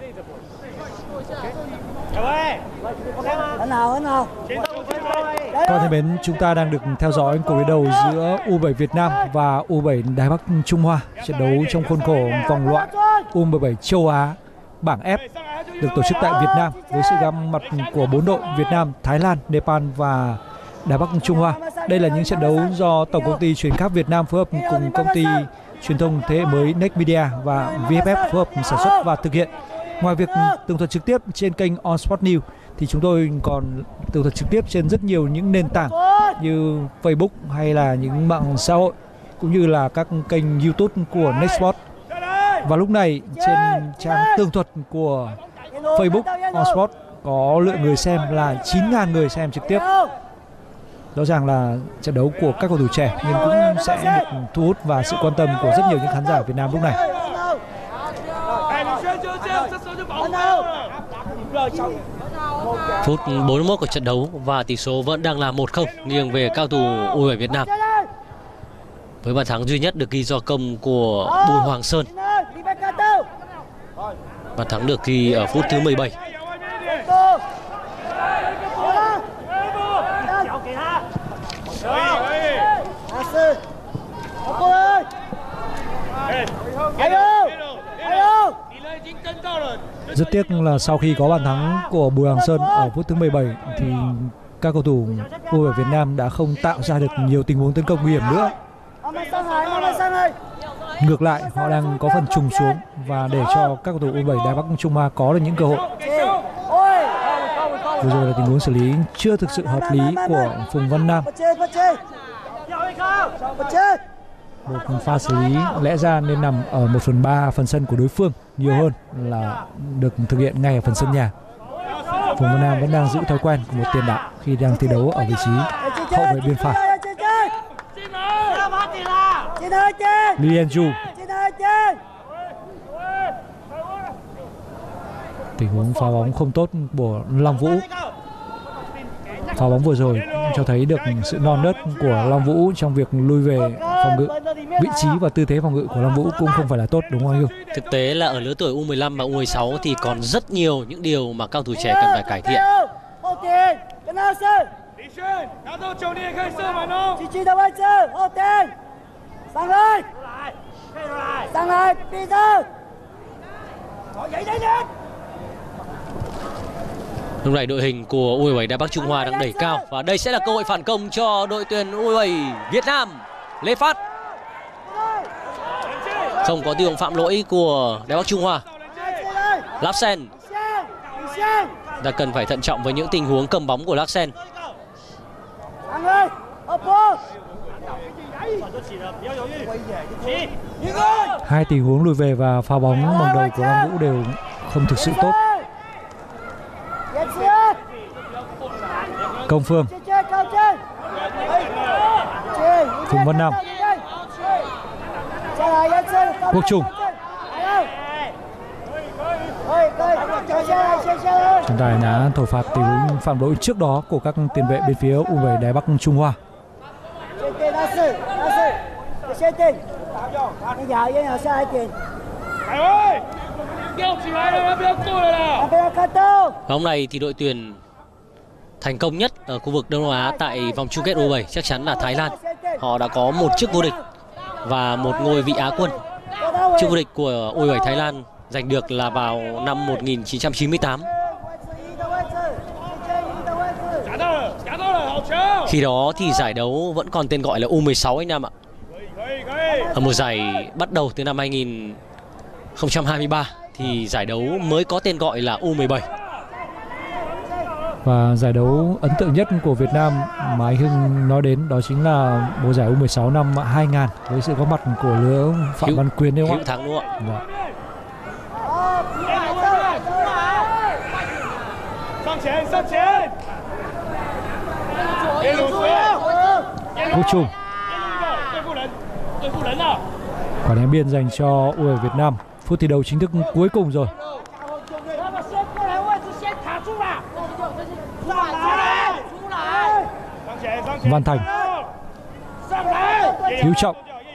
Các bạn thân mến, chúng ta đang được theo dõi cuộc đối đầu giữa U mười bảy Việt Nam và U mười bảy Đài Bắc Trung Hoa, trận đấu trong khuôn khổ vòng loại U mười bảy châu Á bảng F được tổ chức tại Việt Nam với sự gặp mặt của bốn đội Việt Nam, Thái Lan, Nepal và Đài Bắc Trung Hoa. Đây là những trận đấu do Tổng công ty Truyền cáp Việt Nam phối hợp cùng công ty truyền thông thế hệ mới Next Media và vê ép ép phối hợp sản xuất và thực hiện. Ngoài việc tường thuật trực tiếp trên kênh On Sport News thì chúng tôi còn tường thuật trực tiếp trên rất nhiều những nền tảng như Facebook hay là những mạng xã hội cũng như là các kênh YouTube của Nextsport. Và lúc này trên trang tường thuật của Facebook On Sport có lượng người xem là chín nghìn người xem trực tiếp. Rõ ràng là trận đấu của các cầu thủ trẻ nhưng cũng sẽ được thu hút và sự quan tâm của rất nhiều những khán giả Việt Nam lúc này. Phút bốn mươi mốt của trận đấu và tỷ số vẫn đang là một không nghiêng về cao thủ u mười bảy Việt Nam. Với bàn thắng duy nhất được ghi do công của Bùi Hoàng Sơn. Bàn thắng được ghi ở phút thứ mười bảy. Rất tiếc là sau khi có bàn thắng của Bùi Hoàng Sơn ở phút thứ mười bảy thì các cầu thủ u mười bảy Việt Nam đã không tạo ra được nhiều tình huống tấn công nguy hiểm nữa. Ngược lại, họ đang có phần trùng xuống và để cho các cầu thủ u mười bảy Đài Bắc Trung Hoa có được những cơ hội. Vừa rồi là tình huống xử lý chưa thực sự hợp lý của Phùng Văn Nam. Một pha xử lý lẽ ra nên nằm ở một phần ba phần sân của đối phương nhiều hơn là được thực hiện ngay ở phần sân nhà. Phùng Văn Nam vẫn đang giữ thói quen của một tiền đạo khi đang thi đấu ở vị trí hậu vệ biên phải. Lee An-ju. Tình huống phá bóng không tốt của Long Vũ. Phá bóng vừa rồi cho thấy được sự non nớt của Long Vũ trong việc lui về phòng ngự. Vị trí và tư thế phòng ngự của Long Vũ cũng không phải là tốt, đúng không anh Hưng? Thực tế là ở lứa tuổi u mười lăm và u mười sáu thì còn rất nhiều những điều mà cao thủ trẻ cần phải cải thiện. Lúc này đội hình của u mười bảy Đài Bắc Trung Hoa đang đẩy cao và đây sẽ là cơ hội phản công cho đội tuyển u mười bảy Việt Nam. Lê Phát. Không có tiếng phạm lỗi của Đài Bắc Trung Hoa. Larsen. Ta cần phải thận trọng với những tình huống cầm bóng của Larsen. Hai tình huống lùi về và pha bóng bằng đầu của Long Vũ đều không thực sự tốt. Công Phương. Phùng Văn Nam. Quốc Trung. Trọng tài đã thổi phạt tình huống phạm lỗi trước đó của các tiền vệ bên phía u mười bảy Đài Bắc Trung Hoa. Hôm nay thì đội tuyển thành công nhất ở khu vực Đông Nam Á tại vòng chung kết u mười bảy chắc chắn là Thái Lan. Họ đã có một chức vô địch và một ngôi vị Á quân. Chức vô địch của u mười bảy Thái Lan giành được là vào năm một nghìn chín trăm chín mươi tám. Khi đó thì giải đấu vẫn còn tên gọi là u mười sáu anh Nam ạ. Ở một giải bắt đầu từ năm hai nghìn không trăm hai mươi ba thì giải đấu mới có tên gọi là u mười bảy. Và giải đấu ấn tượng nhất của Việt Nam mà anh Hưng nói đến đó chính là mùa giải u mười sáu năm hai nghìn với sự có mặt của lứa Phạm Hiếu, Văn Quyến đúng không Hiếu Thắng đúng không ạ? Dạ. Quốc Trung. Quả ném biên dành cho u mười bảy Việt Nam. Phút thi đấu chính thức cuối cùng rồi. Văn Thành. Hiếu Trọng.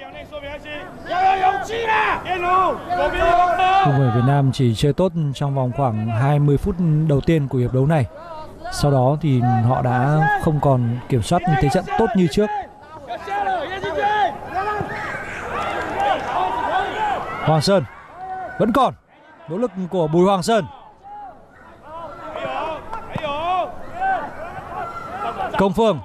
u mười bảy Việt Nam chỉ chơi tốt trong vòng khoảng hai mươi phút đầu tiên của hiệp đấu này. Sau đó thì họ đã không còn kiểm soát thế trận tốt như trước. Hoàng Sơn vẫn còn nỗ lực của Bùi Hoàng Sơn. Công Phương.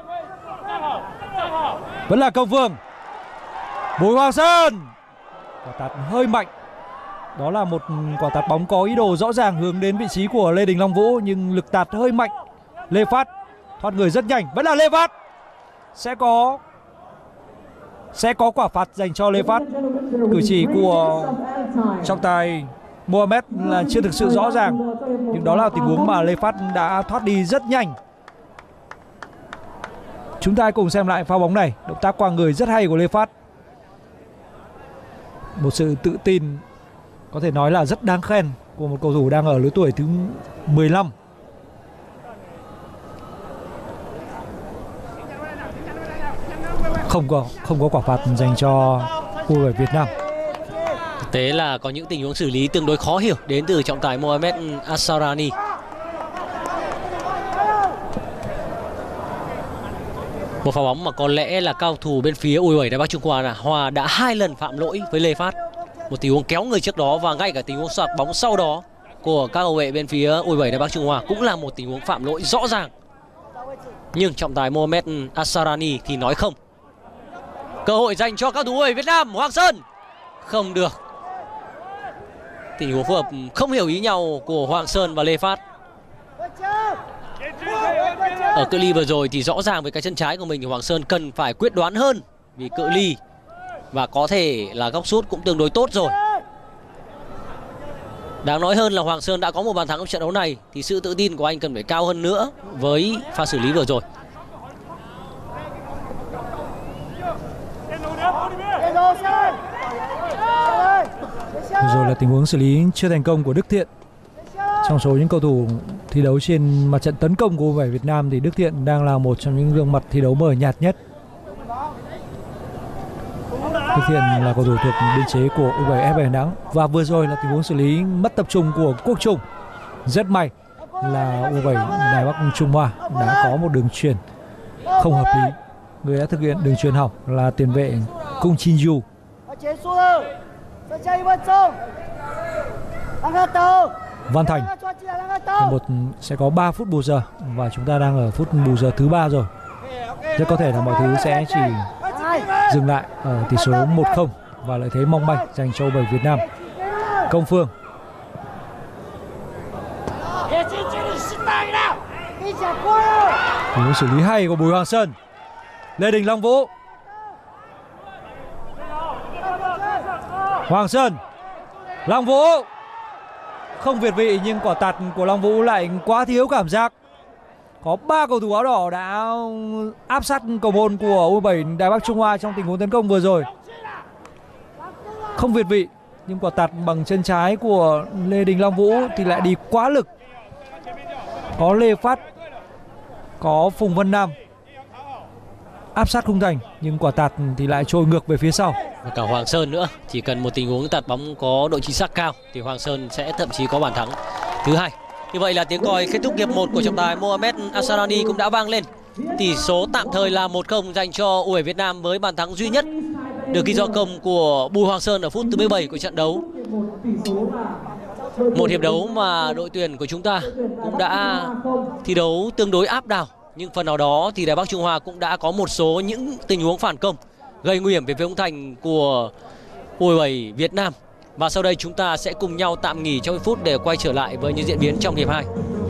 Vẫn là Công Phương. Bùi Hoàng Sơn. Quả tạt hơi mạnh. Đó là một quả tạt bóng có ý đồ rõ ràng hướng đến vị trí của Lê Đình Long Vũ, nhưng lực tạt hơi mạnh. Lê Phát thoát người rất nhanh. Vẫn là Lê Phát. Sẽ có Sẽ có quả phạt dành cho Lê Phát. Cử chỉ của trọng tài Mohamed là chưa thực sự rõ ràng, nhưng đó là tình huống mà Lê Phát đã thoát đi rất nhanh. Chúng ta cùng xem lại pha bóng này. Động tác qua người rất hay của Lê Phát. Một sự tự tin có thể nói là rất đáng khen của một cầu thủ đang ở lứa tuổi thứ mười lăm. Không có không có quả phạt dành cho u hai bảy Việt Nam. Thực tế là có những tình huống xử lý tương đối khó hiểu đến từ trọng tài Mohamed Asarani. Một pha bóng mà có lẽ là cao thủ bên phía u hai bảy Đài Bắc Trung Hoa là Hòa đã hai lần phạm lỗi với Lê Phát. Một tình huống kéo người trước đó và ngay cả tình huống soạt bóng sau đó của các hậu vệ bên phía u hai bảy Đài Bắc Trung Hoa cũng là một tình huống phạm lỗi rõ ràng. Nhưng trọng tài Mohamed Asarani thì nói không. Cơ hội dành cho các thủ u hai bảy Việt Nam. Hoàng Sơn không được. Tình huống phối hợp không hiểu ý nhau của Hoàng Sơn và Lê Phát. Ở cự ly vừa rồi thì rõ ràng với cái chân trái của mình thì Hoàng Sơn cần phải quyết đoán hơn, vì cự ly và có thể là góc sút cũng tương đối tốt rồi. Đáng nói hơn là Hoàng Sơn đã có một bàn thắng trong trận đấu này thì sự tự tin của anh cần phải cao hơn nữa với pha xử lý vừa rồi. Rồi là tình huống xử lý chưa thành công của Đức Thiện. Trong số những cầu thủ thi đấu trên mặt trận tấn công của u hai bảy Việt Nam thì Đức Thiện đang là một trong những gương mặt thi đấu mờ nhạt nhất. Đức Thiện là cầu thủ thuộc biên chế của u hai bảy ép Đà Nẵng. Và vừa rồi là tình huống xử lý mất tập trung của Quốc Trung. Rất may là u hai bảy Đài Bắc Trung Hoa đã có một đường chuyền không hợp lý. Người đã thực hiện đường chuyền hỏng là tiền vệ Cung Chin Du. Văn Thành. Một sẽ có ba phút bù giờ và chúng ta đang ở phút bù giờ thứ ba rồi. Rất có thể là mọi thứ sẽ chỉ dừng lại ở tỷ số một không và lợi thế mong manh dành cho u hai bảy Việt Nam. Công Phương. Tình huống xử lý hay của Bùi Hoàng Sơn. Lê Đình Long Vũ. Hoàng Sơn. Long Vũ. Không việt vị nhưng quả tạt của Long Vũ lại quá thiếu cảm giác. Có ba cầu thủ áo đỏ đã áp sát cầu môn của u hai bảy Đài Bắc Trung Hoa trong tình huống tấn công vừa rồi. Không việt vị nhưng quả tạt bằng chân trái của Lê Đình Long Vũ thì lại đi quá lực. Có Lê Phát, có Phùng Văn Nam áp sát khung thành nhưng quả tạt thì lại trôi ngược về phía sau. Và cả Hoàng Sơn nữa, chỉ cần một tình huống tạt bóng có độ chính xác cao thì Hoàng Sơn sẽ thậm chí có bàn thắng thứ hai. Như vậy là tiếng còi kết thúc hiệp một của trọng tài Mohamed Asarani cũng đã vang lên. Tỷ số tạm thời là một không dành cho u hai bảy Việt Nam với bàn thắng duy nhất được ghi do công của Bùi Hoàng Sơn ở phút thứ mười bảy của trận đấu. Một hiệp đấu mà đội tuyển của chúng ta cũng đã thi đấu tương đối áp đảo, nhưng phần nào đó thì Đài Bắc Trung Hoa cũng đã có một số những tình huống phản công gây nguy hiểm về phía khung thành của u hai bảy Việt Nam. Và sau đây chúng ta sẽ cùng nhau tạm nghỉ trong phút để quay trở lại với những diễn biến trong hiệp hai.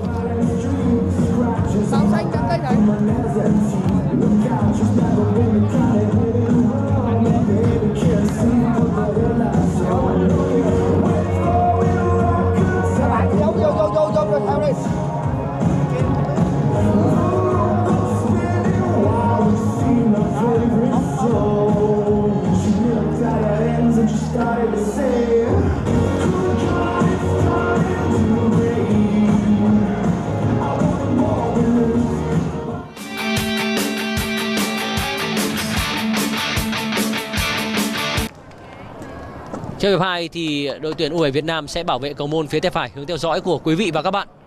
Trong hiệp hai thì đội tuyển u hai bảy Việt Nam sẽ bảo vệ cầu môn phía tay phải hướng theo dõi của quý vị và các bạn.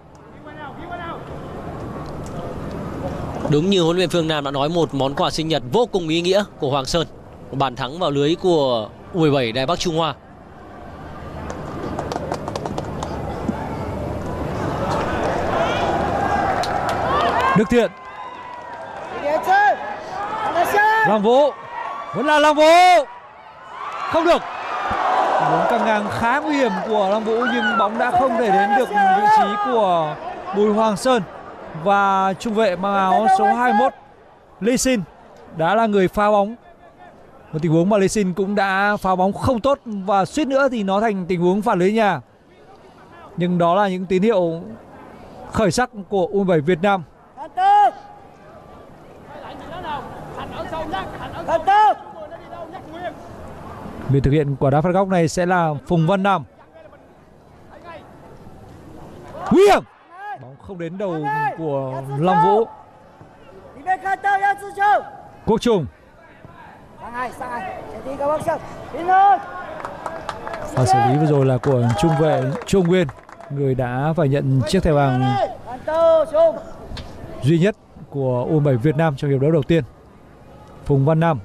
Đúng như huấn luyện viên Phương Nam đã nói, một món quà sinh nhật vô cùng ý nghĩa của Hoàng Sơn, một bàn thắng vào lưới của u hai bảy Đài Bắc Trung Hoa. Đức Thiện. Long Vũ, vẫn là Long Vũ, không được. Bóng căng ngang khá nguy hiểm của Long Vũ nhưng bóng đã không thể đến được vị trí của Bùi Hoàng Sơn. Và trung vệ mang áo số hai mươi mốt Lê Sin đã là người phá bóng. Một tình huống mà Lê Sin cũng đã phá bóng không tốt và suýt nữa thì nó thành tình huống phản lưới nhà. Nhưng đó là những tín hiệu khởi sắc của u mười bảy Việt Nam. Người thực hiện quả đá phạt góc này sẽ là Phùng Văn Nam. Nguy hiểm, bóng không đến đầu của Long Vũ. Quốc Trung. Và xử lý vừa rồi là của trung vệ Trung Nguyên, người đã phải nhận chiếc thẻ vàng duy nhất của u mười bảy Việt Nam trong hiệp đấu đầu tiên. Phùng Văn Nam.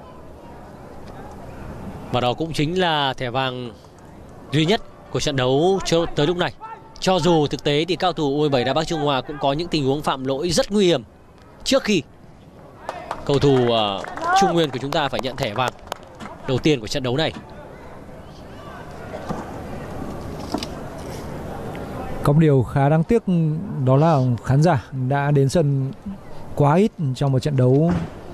Và đó cũng chính là thẻ vàng duy nhất của trận đấu cho tới lúc này. Cho dù thực tế thì cao thủ u mười bảy Đài Bắc Trung Hoa cũng có những tình huống phạm lỗi rất nguy hiểm trước khi cầu thủ uh, Trung Nguyên của chúng ta phải nhận thẻ vàng đầu tiên của trận đấu này. Có một điều khá đáng tiếc đó là khán giả đã đến sân quá ít trong một trận đấu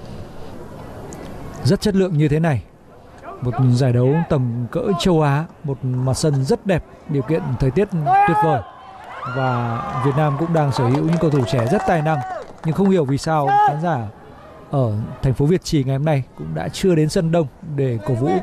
rất chất lượng như thế này. Một giải đấu tầm cỡ châu Á, một mặt sân rất đẹp, điều kiện thời tiết tuyệt vời. Và Việt Nam cũng đang sở hữu những cầu thủ trẻ rất tài năng. Nhưng không hiểu vì sao khán giả ở thành phố Việt Trì ngày hôm nay cũng đã chưa đến sân đông để cổ vũ.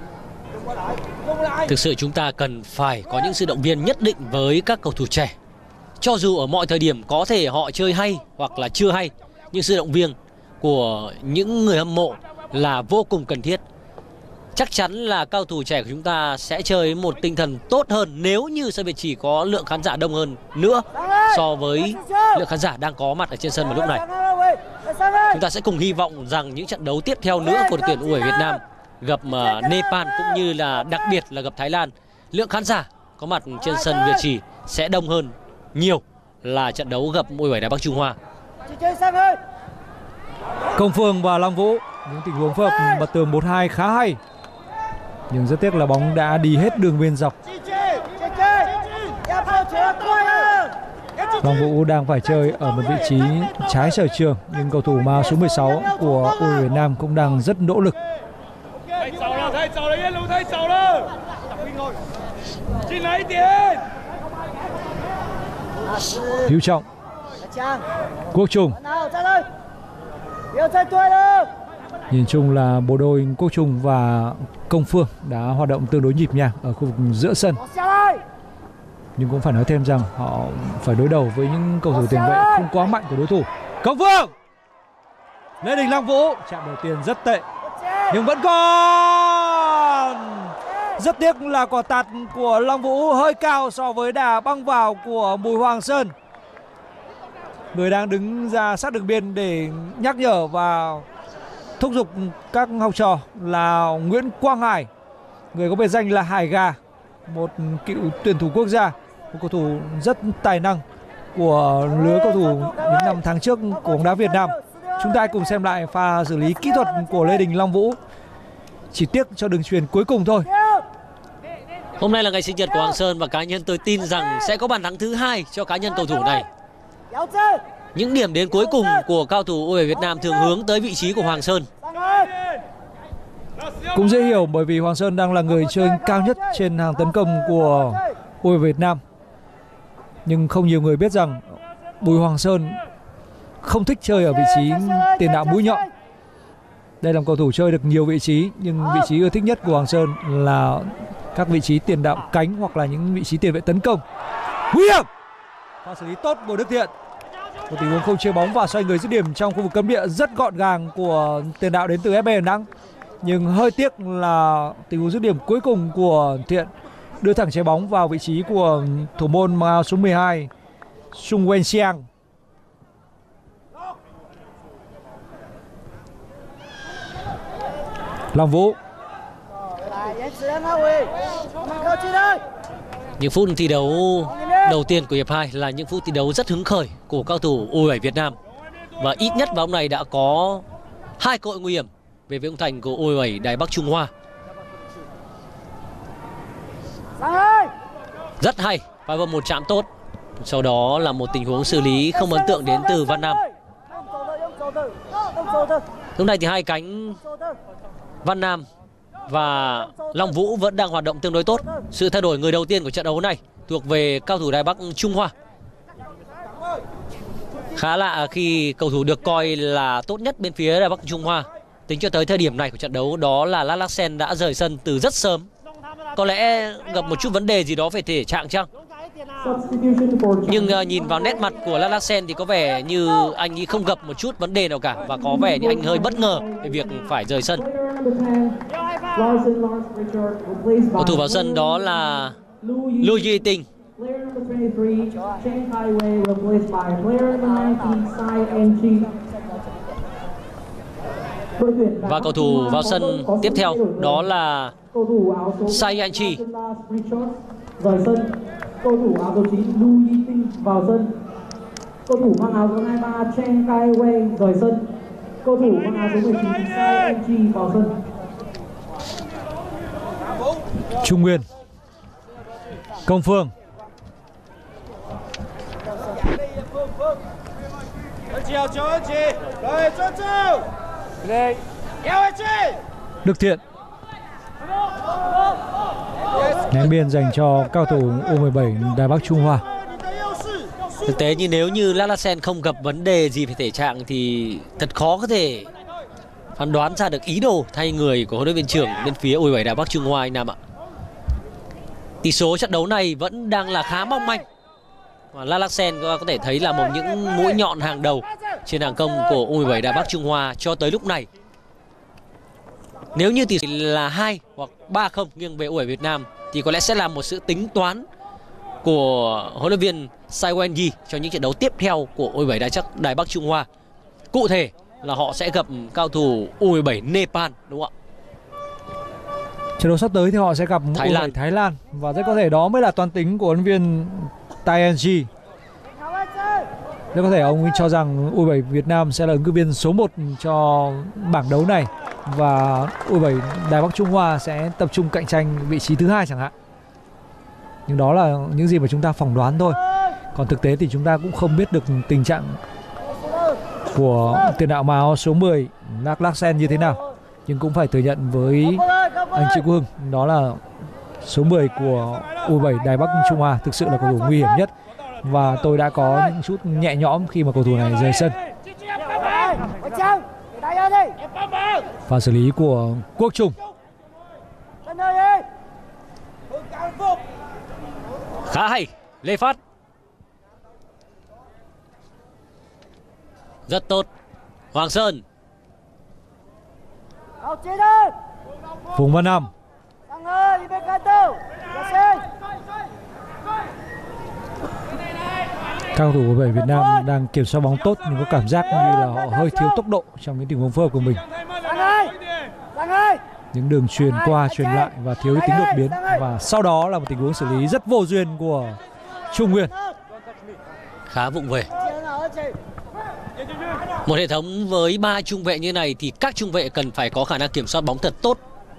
Thực sự chúng ta cần phải có những sự động viên nhất định với các cầu thủ trẻ. Cho dù ở mọi thời điểm có thể họ chơi hay hoặc là chưa hay, nhưng sự động viên của những người hâm mộ là vô cùng cần thiết. Chắc chắn là cao thủ trẻ của chúng ta sẽ chơi một tinh thần tốt hơn nếu như sân Việt Trì có lượng khán giả đông hơn nữa so với lượng khán giả đang có mặt ở trên sân vào lúc này. Chúng ta sẽ cùng hy vọng rằng những trận đấu tiếp theo nữa của đội tuyển u mười bảy Việt Nam gặp uh, Nepal cũng như là đặc biệt là gặp Thái Lan, lượng khán giả có mặt trên sân Việt Trì sẽ đông hơn nhiều là trận đấu gặp u mười bảy Đài Bắc Trung Hoa. Công Phương và Long Vũ, những tình huống phối hợp bật tường một hai khá hay. Nhưng rất tiếc là bóng đã đi hết đường biên dọc. Long Vũ đang phải chơi ở một vị trí trái sở trường, nhưng cầu thủ mang số mười sáu của u mười bảy Việt Nam cũng đang rất nỗ lực. Hữu Trọng, Quốc Trung. Nhìn chung là bộ đôi Quốc Trung và Công Phương đã hoạt động tương đối nhịp nhàng ở khu vực giữa sân. Nhưng cũng phải nói thêm rằng họ phải đối đầu với những cầu thủ tiền vệ không quá mạnh của đối thủ. Công Phương, Lê Đình Long Vũ, chạm đầu tiên rất tệ nhưng vẫn còn. Rất tiếc là quả tạt của Long Vũ hơi cao so với đà băng vào của Bùi Hoàng Sơn, người đang đứng ra sát đường biên để nhắc nhở và thúc giục các học trò là Nguyễn Quang Hải, người có biệt danh là Hải Gà, một cựu tuyển thủ quốc gia, một cầu thủ rất tài năng của lứa cầu thủ những năm tháng trước của bóng đá Việt Nam. Chúng ta cùng xem lại pha xử lý kỹ thuật của Lê Đình Long Vũ. Chỉ tiếc cho đường chuyền cuối cùng thôi. Hôm nay là ngày sinh nhật của Hoàng Sơn và cá nhân tôi tin rằng sẽ có bàn thắng thứ hai cho cá nhân cầu thủ này. Những điểm đến cuối cùng của cao thủ u mười bảy Việt Nam thường hướng tới vị trí của Hoàng Sơn. Cũng dễ hiểu bởi vì Hoàng Sơn đang là người chơi cao nhất trên hàng tấn công của u mười bảy Việt Nam. Nhưng không nhiều người biết rằng Bùi Hoàng Sơn không thích chơi ở vị trí tiền đạo mũi nhọn. Đây là một cầu thủ chơi được nhiều vị trí, nhưng vị trí ưa thích nhất của Hoàng Sơn là các vị trí tiền đạo cánh hoặc là những vị trí tiền vệ tấn công. Nguy hiểm, pha xử lý tốt của Đức Thiện. Một tình huống không chơi bóng và xoay người dứt điểm trong khu vực cấm địa rất gọn gàng của tiền đạo đến từ ép bê Đà Nẵng. Nhưng hơi tiếc là tình huống dứt điểm cuối cùng của Thiện đưa thẳng trái bóng vào vị trí của thủ môn mang áo số mười hai Sung Wen Xiang. Long Vũ. Những phút thi đấu đầu tiên của hiệp hai là những phút thi đấu rất hứng khởi của cao thủ u mười bảy Việt Nam. Và ít nhất vào hôm nay đã có hai cơ hội nguy hiểm về phía khung thành của u mười bảy Đài Bắc Trung Hoa. Rất hay, pha vâng một chạm tốt. Sau đó là một tình huống xử lý không ấn tượng đến từ Văn Nam. Lúc này thì hai cánh Văn Nam và Long Vũ vẫn đang hoạt động tương đối tốt. Sự thay đổi người đầu tiên của trận đấu này thuộc về cao thủ Đài Bắc Trung Hoa. Khá lạ khi cầu thủ được coi là tốt nhất bên phía Đài Bắc Trung Hoa tính cho tới thời điểm này của trận đấu đó là Larsen đã rời sân từ rất sớm. Có lẽ gặp một chút vấn đề gì đó về thể trạng chăng? Nhưng uh, nhìn vào nét mặt của Larsen thì có vẻ như anh ấy không gặp một chút vấn đề nào cả, và có vẻ như anh hơi bất ngờ về việc phải rời sân. Cầu thủ vào sân đó là Lưu Duy Tinh. Và cầu thủ vào sân tiếp theo đó là Sai Yanchi. Rời sân. Cầu thủ áo số chín Lưu Duy Tinh vào sân. Cầu thủ mang áo số hai mươi ba Chen Kai Wei rời sân. Cầu thủ mang áo số mười chín Sai Yanchi vào sân. Trung Nguyên. Công Phương. Đức Thiện. Ném biên dành cho cao thủ u mười bảy Đài Bắc Trung Hoa. Thực tế như nếu như Larsen không gặp vấn đề gì về thể trạng thì thật khó có thể phán đoán ra được ý đồ thay người của huấn luyện viên trưởng bên phía u mười bảy Đài Bắc Trung Hoa anh Nam ạ. Tỷ số trận đấu này vẫn đang là khá mong manh. Và Larsen có thể thấy là một những mũi nhọn hàng đầu trên hàng công của u mười bảy Đài Bắc Trung Hoa cho tới lúc này. Nếu như tỷ số là hai hoặc ba không nghiêng về u mười bảy Việt Nam thì có lẽ sẽ là một sự tính toán của huấn luyện viên Sai Wenji cho những trận đấu tiếp theo của u mười bảy Đài, chắc Đài Bắc Trung Hoa. Cụ thể là họ sẽ gặp cao thủ u mười bảy Nepal, đúng không ạ? Trận đấu sắp tới thì họ sẽ gặp Thái Lan. Thái Lan và rất có thể đó mới là toán tính của huấn luyện viên Tai Ng. Rất có thể ông ấy cho rằng u mười bảy Việt Nam sẽ là ứng cử viên số một cho bảng đấu này và u mười bảy Đài Bắc Trung Hoa sẽ tập trung cạnh tranh vị trí thứ hai chẳng hạn. Nhưng đó là những gì mà chúng ta phỏng đoán thôi. Còn thực tế thì chúng ta cũng không biết được tình trạng của tiền đạo áo số mười Larsen như thế nào. Nhưng cũng phải thừa nhận với anh Trịnh Quốc Hưng, đó là số mười của u mười bảy Đài Bắc Trung Hoa thực sự là cầu thủ nguy hiểm nhất. Và tôi đã có những chút nhẹ nhõm khi mà cầu thủ này rời sân. Và xử lý của Quốc Trung. Khá hay, Lê Phát. Rất tốt, Hoàng Sơn. Phùng Văn Nam. Các cầu thủ của u mười bảy Việt Nam đang kiểm soát bóng tốt nhưng có cảm giác như là họ hơi thiếu tốc độ trong những tình huống phối hợp của mình. Những đường truyền qua truyền lại và thiếu tính đột biến, và sau đó là một tình huống xử lý rất vô duyên của Trung Nguyên. Khá vụng về. Một hệ thống với ba trung vệ như này thì các trung vệ cần phải có khả năng kiểm soát bóng thật tốt.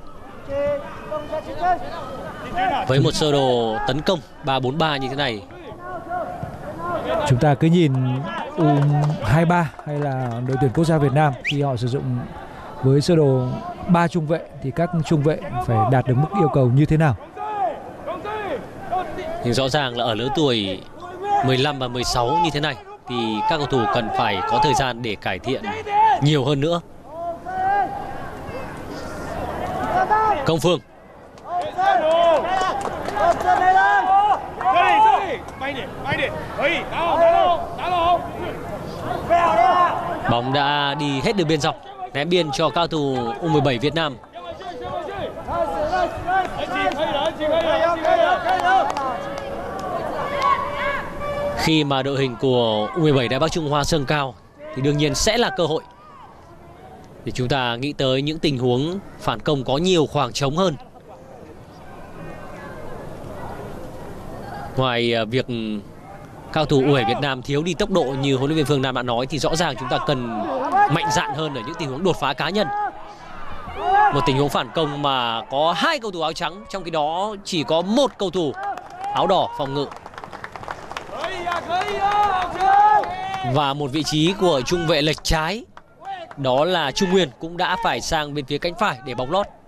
Với một sơ đồ tấn công ba bốn ba như thế này, chúng ta cứ nhìn u hai mươi ba hay là đội tuyển quốc gia Việt Nam khi họ sử dụng với sơ đồ ba trung vệ thì các trung vệ phải đạt được mức yêu cầu như thế nào. Nhưng rõ ràng là ở lứa tuổi mười lăm và mười sáu như thế này thì các cầu thủ cần phải có thời gian để cải thiện nhiều hơn nữa. Công Phương. Bóng đã đi hết đường biên dọc, ném biên cho cao thủ u mười bảy Việt Nam. Khi mà đội hình của u mười bảy Đài Bắc Trung Hoa dâng cao thì đương nhiên sẽ là cơ hội để chúng ta nghĩ tới những tình huống phản công có nhiều khoảng trống hơn. Ngoài việc cao thủ u hai bảy Việt Nam thiếu đi tốc độ như huấn luyện viên Phương Nam đã nói, thì rõ ràng chúng ta cần mạnh dạn hơn ở những tình huống đột phá cá nhân. Một tình huống phản công mà có hai cầu thủ áo trắng, trong khi đó chỉ có một cầu thủ áo đỏ phòng ngự. Và một vị trí của trung vệ lệch trái, đó là Trung Nguyên, cũng đã phải sang bên phía cánh phải để bóng lót.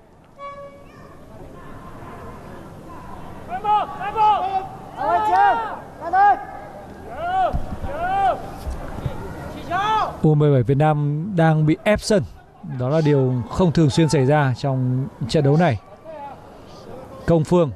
u mười bảy Việt Nam đang bị ép sân. Đó là điều không thường xuyên xảy ra trong trận đấu này. Công Phương,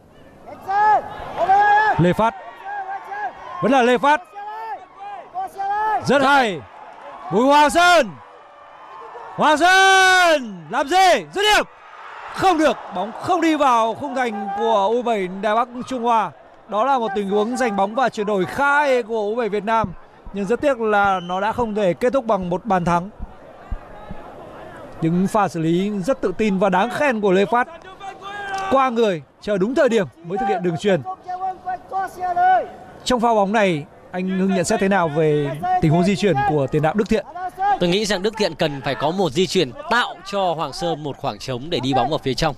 Lê Phát, vẫn là Lê Phát, rất hay. Bùi Hoàng Sơn, Hoàng Sơn làm gì? Dứt điểm, không được, bóng không đi vào khung thành của u bảy Đài Bắc Trung Hoa. Đó là một tình huống giành bóng và chuyển đổi khá hay của u bảy Việt Nam, nhưng rất tiếc là nó đã không thể kết thúc bằng một bàn thắng. Những pha xử lý rất tự tin và đáng khen của Lê Phát, qua người, chờ đúng thời điểm mới thực hiện đường chuyền. Trong pha bóng này, anh Hưng nhận xét thế nào về tình huống di chuyển của tiền đạo Đức Thiện? Tôi nghĩ rằng Đức Thiện cần phải có một di chuyển tạo cho Hoàng Sơn một khoảng trống để đi bóng vào phía trong.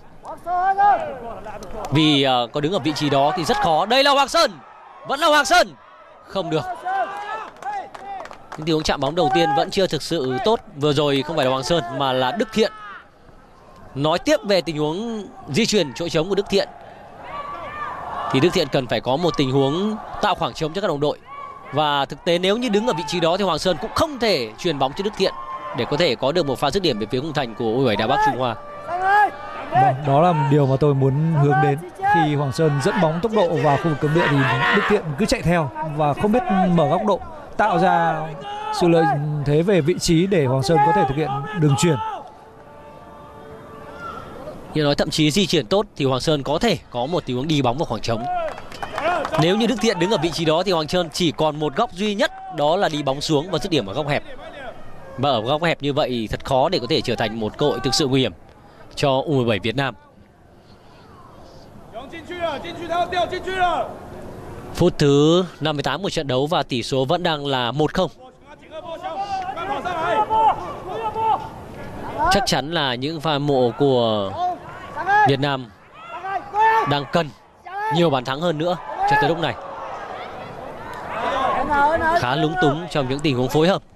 Vì uh, có đứng ở vị trí đó thì rất khó. Đây là Hoàng Sơn, vẫn là Hoàng Sơn, không được. Những tình huống chạm bóng đầu tiên vẫn chưa thực sự tốt. Vừa rồi không phải là Hoàng Sơn mà là Đức Thiện. Nói tiếp về tình huống di chuyển chỗ trống của Đức Thiện, thì Đức Thiện cần phải có một tình huống tạo khoảng trống cho các đồng đội. Và thực tế nếu như đứng ở vị trí đó thì Hoàng Sơn cũng không thể chuyền bóng cho Đức Thiện để có thể có được một pha dứt điểm về phía khung thành của u bảy Đài Bắc Trung Hoa. Vâng, đó là một điều mà tôi muốn hướng đến. Khi Hoàng Sơn dẫn bóng tốc độ vào khu vực cấm địa thì Đức Thiện cứ chạy theo và không biết mở góc độ, tạo ra sự lợi thế về vị trí để Hoàng Sơn có thể thực hiện đường chuyền. Như nói thậm chí di chuyển tốt thì Hoàng Sơn có thể có một tình huống đi bóng vào khoảng trống. Nếu như Đức Thiện đứng ở vị trí đó thì Hoàng Sơn chỉ còn một góc duy nhất, đó là đi bóng xuống và dứt điểm ở góc hẹp. Và ở góc hẹp như vậy thật khó để có thể trở thành một cơ hội thực sự nguy hiểm cho u mười bảy Việt Nam. Phút thứ năm mươi tám của trận đấu và tỷ số vẫn đang là một không. Chắc chắn là những fan mộ của Việt Nam đang cần nhiều bàn thắng hơn nữa cho tới lúc này. Khá lúng túng trong những tình huống phối hợp.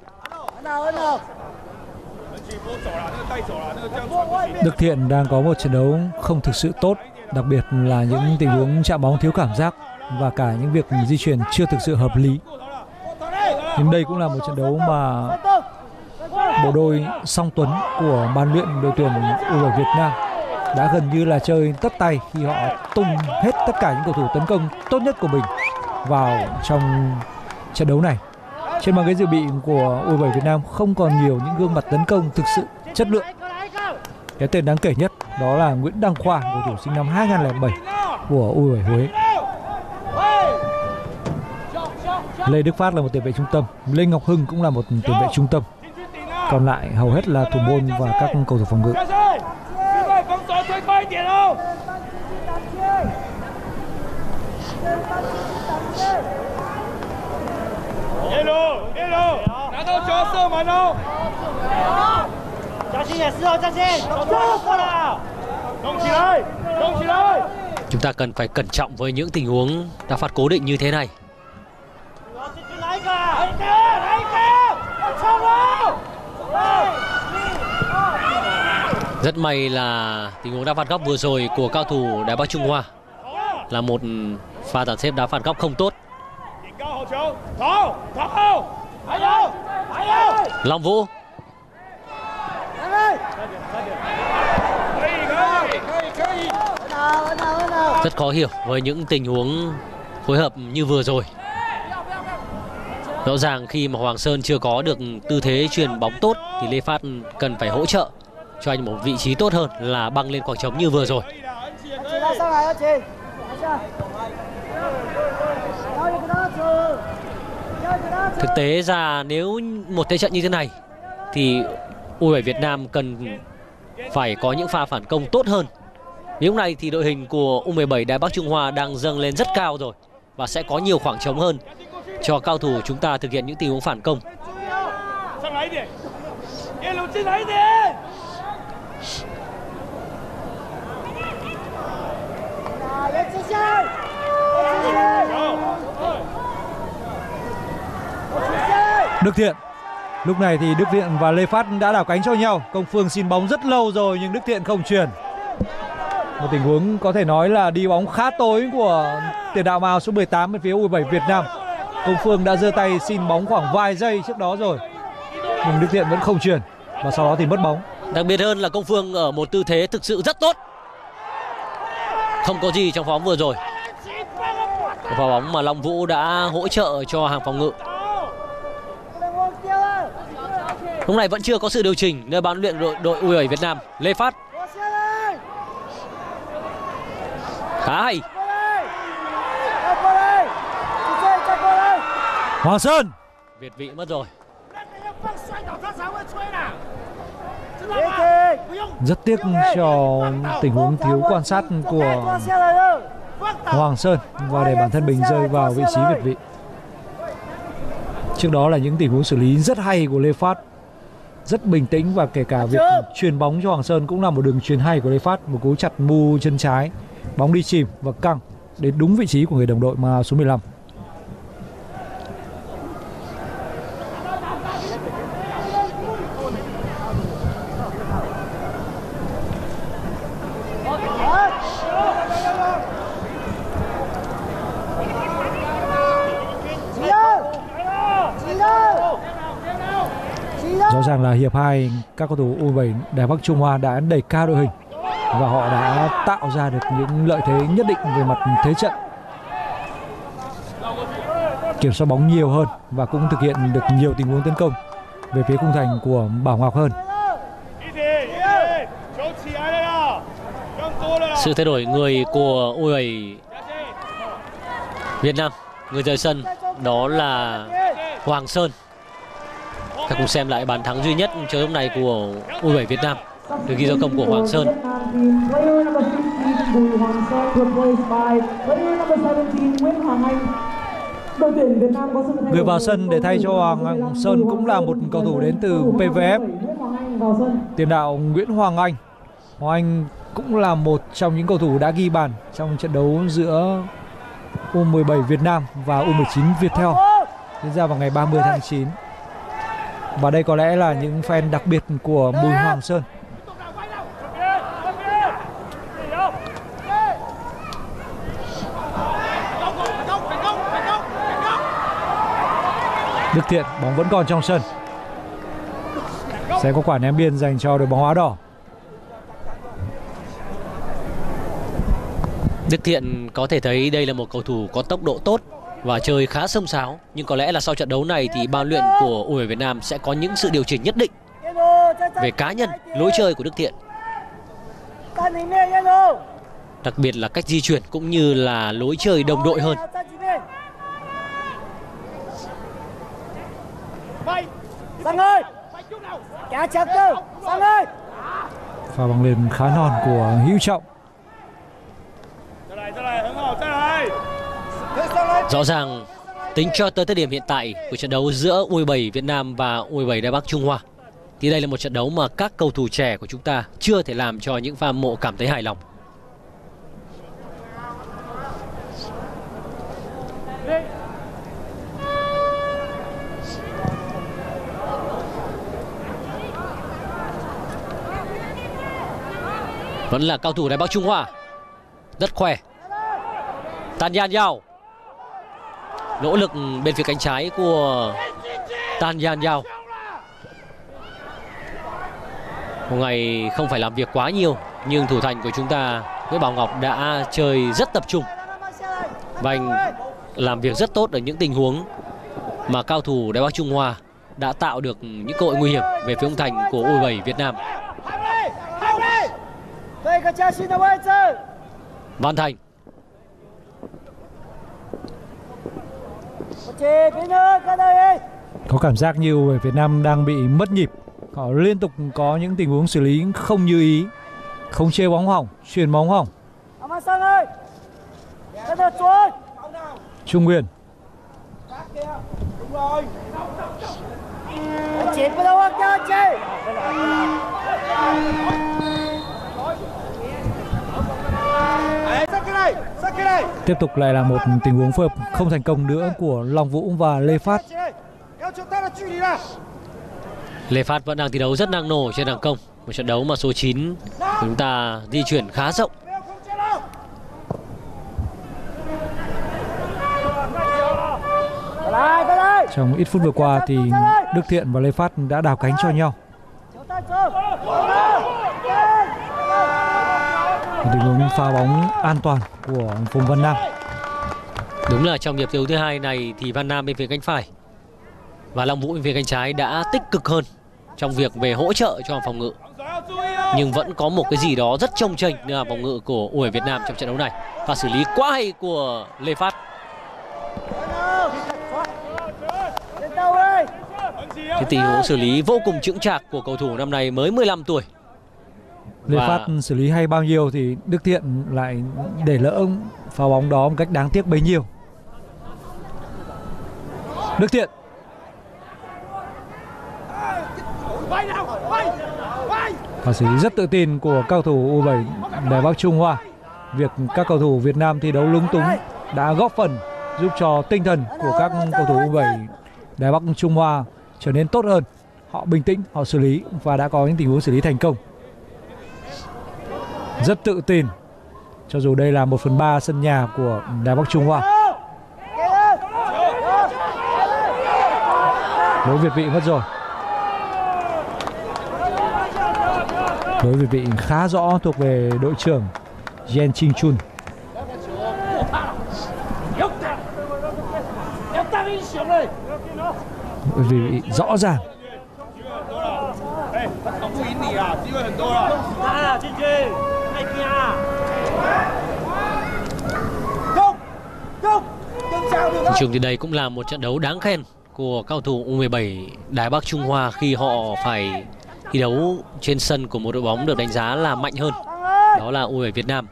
Đức Thiện đang có một trận đấu không thực sự tốt, đặc biệt là những tình huống chạm bóng thiếu cảm giác và cả những việc di chuyển chưa thực sự hợp lý. Nhưng đây cũng là một trận đấu mà bộ đôi Song Tuấn của ban luyện đội tuyển u mười bảy Việt Nam đã gần như là chơi tất tay khi họ tung hết tất cả những cầu thủ tấn công tốt nhất của mình vào trong trận đấu này. Trên băng ghế dự bị của u mười bảy Việt Nam không còn nhiều những gương mặt tấn công thực sự chất lượng. Cái tên đáng kể nhất đó là Nguyễn Đăng Khoa, cầu thủ sinh năm hai nghìn không trăm lẻ bảy của u mười bảy Huế. Lê Đức Phát là một tiền vệ trung tâm, Lê Ngọc Hưng cũng là một tiền vệ trung tâm. Còn lại hầu hết là thủ môn và các cầu thủ phòng ngự. Chúng ta cần phải cẩn trọng với những tình huống đá phạt cố định như thế này. Rất may là tình huống đá phạt góc vừa rồi của cao thủ Đài Bắc Trung Hoa là một pha dàn xếp đá phạt góc không tốt. Long Vũ, rất khó hiểu với những tình huống phối hợp như vừa rồi. Rõ ràng khi mà Hoàng Sơn chưa có được tư thế chuyền bóng tốt thì Lê Phát cần phải hỗ trợ cho anh một vị trí tốt hơn là băng lên khoảng trống như vừa rồi. Thực tế ra nếu một thế trận như thế này thì u mười bảy Việt Nam cần phải có những pha phản công tốt hơn. Vì lúc này thì đội hình của u mười bảy Đài Bắc Trung Hoa đang dâng lên rất cao rồi và sẽ có nhiều khoảng trống hơn cho cao thủ chúng ta thực hiện những tình huống phản công. Đức Thiện. Lúc này thì Đức Thiện và Lê Phát đã đảo cánh cho nhau. Công Phương xin bóng rất lâu rồi nhưng Đức Thiện không truyền. Một tình huống có thể nói là đi bóng khá tối của tiền đạo màu số mười tám bên phía U mười bảy Việt Nam. Công Phương đã giơ tay xin bóng khoảng vài giây trước đó rồi nhưng Đức Thiện vẫn không truyền và sau đó thì mất bóng. Đặc biệt hơn là Công Phương ở một tư thế thực sự rất tốt. Không có gì trong pha bóng vừa rồi. Pha bóng mà Long Vũ đã hỗ trợ cho hàng phòng ngự. Lúc này vẫn chưa có sự điều chỉnh nơi ban luyện đội, đội U mười bảy Việt Nam. Lê Phát khá hay. Hoàng Sơn Việt vị mất rồi. Rất tiếc cho tình huống thiếu quan sát của Hoàng Sơn và để bản thân mình rơi vào vị trí việt vị. Trước đó là những tình huống xử lý rất hay của Lê Phát, rất bình tĩnh, và kể cả việc chuyền bóng cho Hoàng Sơn cũng là một đường chuyền hay của Lê Phát. Một cú chặt mu chân trái, bóng đi chìm và căng đến đúng vị trí của người đồng đội mà số mười lăm. Rõ ràng là hiệp hai các cầu thủ U mười bảy Đài Bắc Trung Hoa đã đẩy cao đội hình và họ đã tạo ra được những lợi thế nhất định về mặt thế trận, kiểm soát bóng nhiều hơn và cũng thực hiện được nhiều tình huống tấn công về phía khung thành của Bảo Ngọc hơn. Sự thay đổi người của U mười bảy Việt Nam, người rời sân đó là Hoàng Sơn. Ta cùng xem lại bàn thắng duy nhất trận đấu này của U mười bảy Việt Nam được ghi do công của Hoàng Sơn. Người vào sân để thay cho Hoàng Sơn cũng là một cầu thủ đến từ pê vê ép, tiền đạo Nguyễn Hoàng Anh. Hoàng Anh cũng là một trong những cầu thủ đã ghi bàn trong trận đấu giữa U mười bảy Việt Nam và U mười chín Viettel diễn ra vào ngày ba mươi tháng chín. Và đây có lẽ là những fan đặc biệt của Bùi Hoàng Sơn. Đức Thiện, bóng vẫn còn trong sân. Sẽ có quả ném biên dành cho đội bóng áo đỏ. Đức Thiện có thể thấy đây là một cầu thủ có tốc độ tốt và chơi khá xông xáo, nhưng có lẽ là sau trận đấu này thì ban luyện của U mười bảy Việt Nam sẽ có những sự điều chỉnh nhất định về cá nhân, lối chơi của Đức Thiện, đặc biệt là cách di chuyển cũng như là lối chơi đồng đội hơn. Pha bóng lên khá non của Hữu Trọng. Rõ ràng tính cho tới thời điểm hiện tại của trận đấu giữa U mười bảy Việt Nam và U mười bảy Đài Bắc Trung Hoa thì đây là một trận đấu mà các cầu thủ trẻ của chúng ta chưa thể làm cho những fan hâm mộ cảm thấy hài lòng. Vẫn là cao thủ Đài Bắc Trung Hoa, rất khỏe. Tan Yan Yao, nỗ lực bên phía cánh trái của Tan Yan Yao. Hôm nay không phải làm việc quá nhiều nhưng thủ thành của chúng ta với Bảo Ngọc đã chơi rất tập trung và anh làm việc rất tốt ở những tình huống mà cao thủ Đài Bắc Trung Hoa đã tạo được những cơ hội nguy hiểm về phía khung thành của U mười bảy Việt Nam. Văn Thành, có cảm giác như U mười bảy Việt Nam đang bị mất nhịp. Họ liên tục có những tình huống xử lý không như ý, không chê bóng hỏng, chuyền bóng hỏng. Trung Nguyên, Tiếp tục lại là một tình huống phối hợp không thành công nữa của Long Vũ và Lê Phát. Lê Phát vẫn đang thi đấu rất năng nổ trên hàng công. Một trận đấu mà số chín chúng ta di chuyển khá rộng. Trong ít phút vừa qua thì Đức Thiện và Lê Phát đã đào cánh cho nhau. Một tình huống pha bóng an toàn của Phùng Văn Nam. Đúng là trong hiệp thi đấu thứ hai này thì Văn Nam bên phía cánh phải và Long Vũ bên phía cánh trái đã tích cực hơn trong việc về hỗ trợ cho phòng ngự, nhưng vẫn có một cái gì đó rất trông chênh là phòng ngự của u hai bảy Việt Nam trong trận đấu này. Và xử lý quá hay của Lê Phát. Cái tình huống xử lý vô cùng chững chạc của cầu thủ năm nay mới mười lăm tuổi. Lê Và... Phát xử lý hay bao nhiêu thì Đức Thiện lại để lỡ pha bóng đó một cách đáng tiếc bấy nhiêu. Đức Thiện. Và xử lý rất tự tin của các cầu thủ u hai bảy Đài Bắc Trung Hoa. Việc các cầu thủ Việt Nam thi đấu lúng túng đã góp phần giúp cho tinh thần của các cầu thủ u hai bảy Đài Bắc Trung Hoa trở nên tốt hơn. Họ bình tĩnh, họ xử lý và đã có những tình huống xử lý thành công. Rất tự tin, cho dù đây là một phần ba sân nhà của Đài Bắc Trung Hoa. Lỗi việt vị mất rồi. Lỗi việt vị khá rõ thuộc về đội trưởng Yen Ching Chun. Lỗi việt vị rõ ràng. Nói chung thì đây cũng là một trận đấu đáng khen của cầu thủ u hai bảy Đài Bắc Trung Hoa khi họ phải thi đấu trên sân của một đội bóng được đánh giá là mạnh hơn, đó là u hai bảy Việt Nam.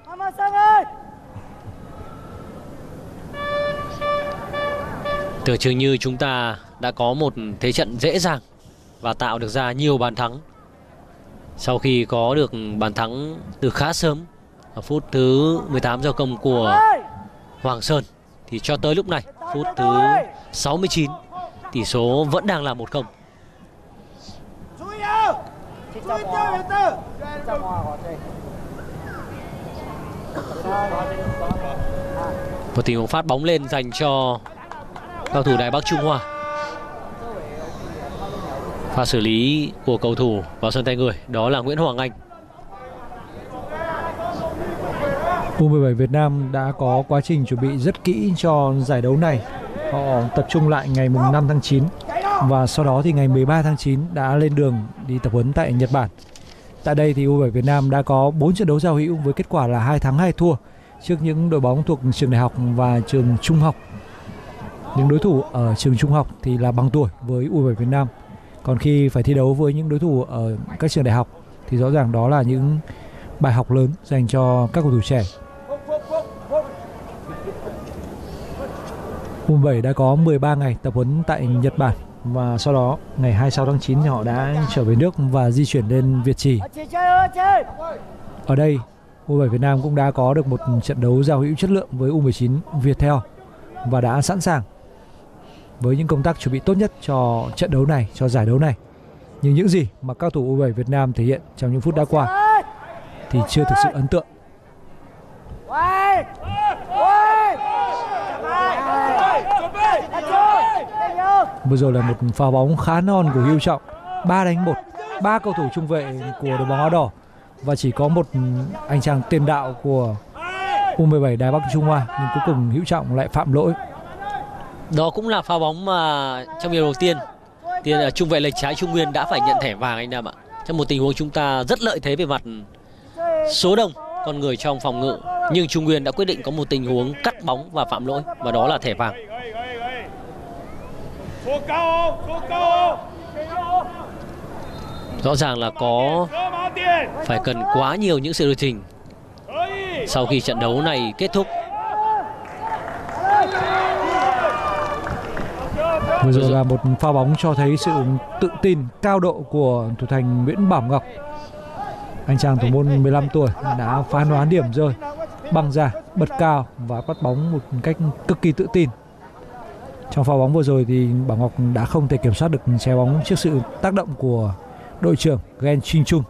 Tưởng chừng như chúng ta đã có một thế trận dễ dàng và tạo được ra nhiều bàn thắng. Sau khi có được bàn thắng từ khá sớm ở phút thứ mười tám giao công của Hoàng Sơn, thì cho tới lúc này phút thứ sáu mươi chín tỷ số vẫn đang là một không. Một tình huống phát bóng lên dành cho cầu thủ Đài Bắc Trung Hoa. Pha xử lý của cầu thủ vào sân tay người đó là Nguyễn Hoàng Anh. u hai bảy Việt Nam đã có quá trình chuẩn bị rất kỹ cho giải đấu này. Họ tập trung lại ngày mùng năm tháng chín và sau đó thì ngày mười ba tháng chín đã lên đường đi tập huấn tại Nhật Bản. Tại đây thì u hai bảy Việt Nam đã có bốn trận đấu giao hữu với kết quả là hai thắng hai thua trước những đội bóng thuộc trường đại học và trường trung học. Những đối thủ ở trường trung học thì là bằng tuổi với u hai bảy Việt Nam. Còn khi phải thi đấu với những đối thủ ở các trường đại học thì rõ ràng đó là những bài học lớn dành cho các cầu thủ trẻ. u hai bảy đã có mười ba ngày tập huấn tại Nhật Bản và sau đó ngày hai mươi sáu tháng chín thì họ đã trở về nước và di chuyển lên Việt Trì. Ở đây u hai bảy Việt Nam cũng đã có được một trận đấu giao hữu chất lượng với u mười chín Viettel và đã sẵn sàng với những công tác chuẩn bị tốt nhất cho trận đấu này, cho giải đấu này. Nhưng những gì mà các cầu thủ u hai bảy Việt Nam thể hiện trong những phút đã qua thì chưa thực sự ấn tượng. Vừa rồi là một pha bóng khá non của Hữu Trọng, ba đánh một, ba cầu thủ trung vệ của đội bóng áo đỏ và chỉ có một anh chàng tiền đạo của u mười bảy Đài Bắc Trung Hoa, nhưng cuối cùng Hữu Trọng lại phạm lỗi. Đó cũng là pha bóng mà trong hiệp đầu tiên thì trung vệ lệch trái Trung Nguyên đã phải nhận thẻ vàng anh Nam ạ. Trong một tình huống chúng ta rất lợi thế về mặt số đông con người trong phòng ngự, nhưng Trung Nguyên đã quyết định có một tình huống cắt bóng và phạm lỗi, và đó là thẻ vàng. Rõ ràng là có phải cần quá nhiều những sự điều chỉnh sau khi trận đấu này kết thúc. Vừa rồi là một pha bóng cho thấy sự tự tin cao độ của thủ thành Nguyễn Bảo Ngọc. Anh chàng thủ môn mười lăm tuổi đã phán đoán điểm rơi, băng ra, bật cao và bắt bóng một cách cực kỳ tự tin. Trong pha bóng vừa rồi thì Bảo Ngọc đã không thể kiểm soát được trái bóng trước sự tác động của đội trưởng Gen Chinh Chung.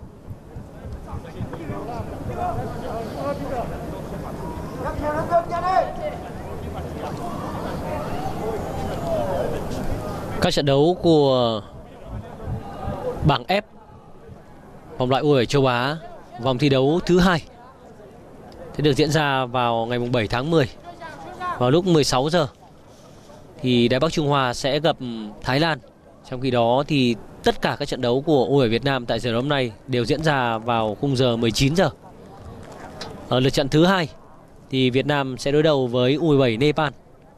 Các trận đấu của bảng F vòng loại U hai mươi bảy châu Á vòng thi đấu thứ hai sẽ được diễn ra vào ngày bảy tháng mười vào lúc mười sáu giờ. Thì Đài Bắc Trung Hoa sẽ gặp Thái Lan. Trong khi đó thì tất cả các trận đấu của U hai mươi bảy Việt Nam tại giờ hôm nay đều diễn ra vào khung giờ mười chín giờ. Ở lượt trận thứ hai thì Việt Nam sẽ đối đầu với U hai mươi bảy Nepal.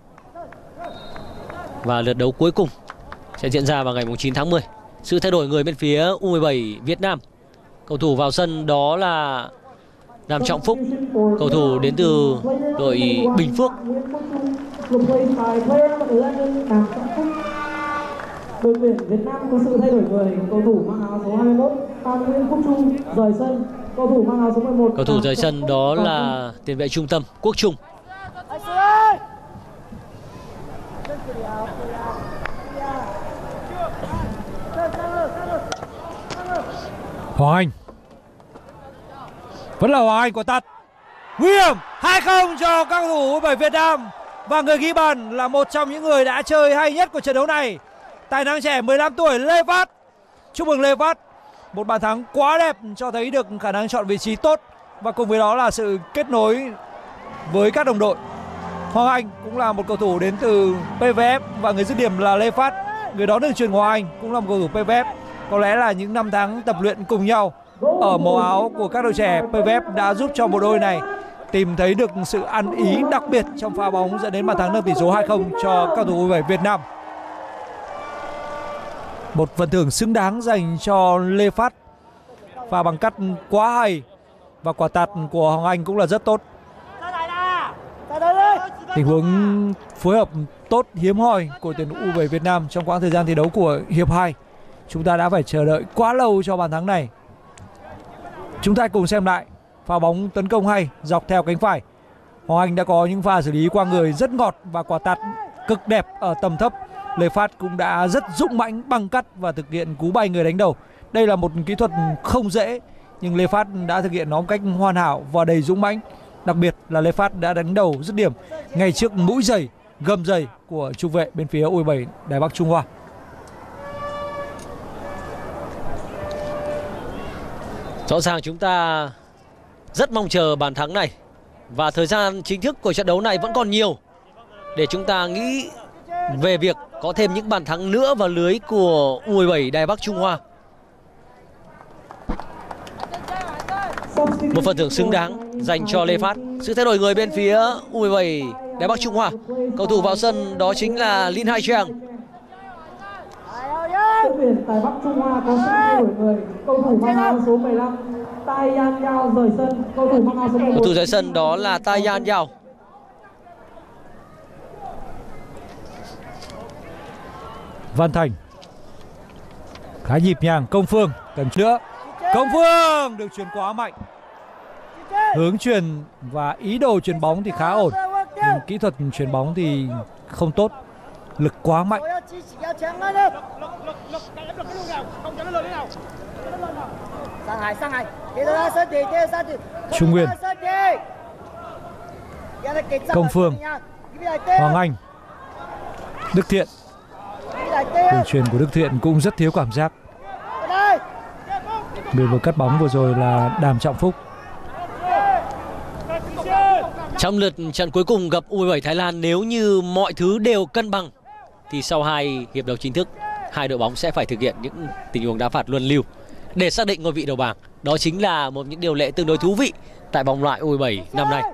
Và lượt đấu cuối cùng sẽ diễn ra vào ngày chín tháng mười. Sự thay đổi người bên phía U hai mươi bảy Việt Nam, cầu thủ vào sân đó là Đàm Trọng Phúc, cầu thủ đến từ đội Bình Phước. Đội tuyển Việt Nam có sự thay đổi người, cầu thủ mang áo số hai mươi mốt Phan Nguyễn Quốc Trung rời sân, cầu thủ mang áo số mười một. Cầu thủ rời sân đó là tiền vệ trung tâm Quốc Trung. Hoàng Anh, vẫn là Hoàng Anh của tạt nguy hiểm, hai không cho các cầu thủ U hai mươi bảy Việt Nam. Và người ghi bàn là một trong những người đã chơi hay nhất của trận đấu này, tài năng trẻ mười lăm tuổi Lê Phát. Chúc mừng Lê Phát, một bàn thắng quá đẹp cho thấy được khả năng chọn vị trí tốt và cùng với đó là sự kết nối với các đồng đội. Hoàng Anh cũng là một cầu thủ đến từ pê vê ép và người dứt điểm là Lê Phát, người đó đường truyền Hoàng Anh cũng là một cầu thủ pê vê ép. Có lẽ là những năm tháng tập luyện cùng nhau ở màu áo của các đội trẻ pê vê ép đã giúp cho bộ đôi này tìm thấy được sự ăn ý đặc biệt trong pha bóng dẫn đến bàn thắng nâng tỷ số hai không cho các cầu thủ U hai mươi bảy Việt Nam. Một phần thưởng xứng đáng dành cho Lê Phát. Pha bằng cắt quá hay và quả tạt của Hoàng Anh cũng là rất tốt. Tình huống phối hợp tốt hiếm hoi của tuyển U hai mươi bảy Việt Nam trong quãng thời gian thi đấu của hiệp hai. Chúng ta đã phải chờ đợi quá lâu cho bàn thắng này. Chúng ta cùng xem lại pha bóng tấn công hay dọc theo cánh phải. Hoàng Anh đã có những pha xử lý qua người rất ngọt và quả tạt cực đẹp ở tầm thấp. Lê Phát cũng đã rất dũng mãnh băng cắt và thực hiện cú bay người đánh đầu. Đây là một kỹ thuật không dễ nhưng Lê Phát đã thực hiện nó một cách hoàn hảo và đầy dũng mãnh. Đặc biệt là Lê Phát đã đánh đầu dứt điểm ngay trước mũi giày, gầm giày của trung vệ bên phía U hai mươi bảy Đài Bắc Trung Hoa. Rõ ràng chúng ta rất mong chờ bàn thắng này và thời gian chính thức của trận đấu này vẫn còn nhiều để chúng ta nghĩ về việc có thêm những bàn thắng nữa vào lưới của U hai mươi bảy Đài Bắc Trung Hoa. Một phần thưởng xứng đáng dành cho Lê Phát. Sự thay đổi người bên phía U hai mươi bảy Đài Bắc Trung Hoa, cầu thủ vào sân đó chính là Linh Hai Trang. Đội tuyển Đài Bắc Trung Hoa có sự thay đổi người, cầu thủ mang áo số mười lăm Tai Yan Yao rời sân, cầu thủ mang áo số mười một. Cầu thủ rời sân đó là Tai Yan Yao. Văn Thành khá nhịp nhàng. Công Phương cần nữa. Công Phương được chuyền quá mạnh. Hướng chuyền và ý đồ chuyền bóng thì khá ổn nhưng kỹ thuật chuyền bóng thì không tốt, lực quá mạnh. Trung Nguyên, Công Phương, Hoàng Anh, Đức Thiện. Đường chuyền của Đức Thiện cũng rất thiếu cảm giác. Người vừa cắt bóng vừa rồi là Đàm Trọng Phúc. Trong lượt trận cuối cùng gặp U hai mươi bảy Thái Lan, nếu như mọi thứ đều cân bằng thì sau hai hiệp đấu chính thức, hai đội bóng sẽ phải thực hiện những tình huống đá phạt luân lưu để xác định ngôi vị đầu bảng. Đó chính là một những điều lệ tương đối thú vị tại vòng loại U hai mươi bảy năm nay.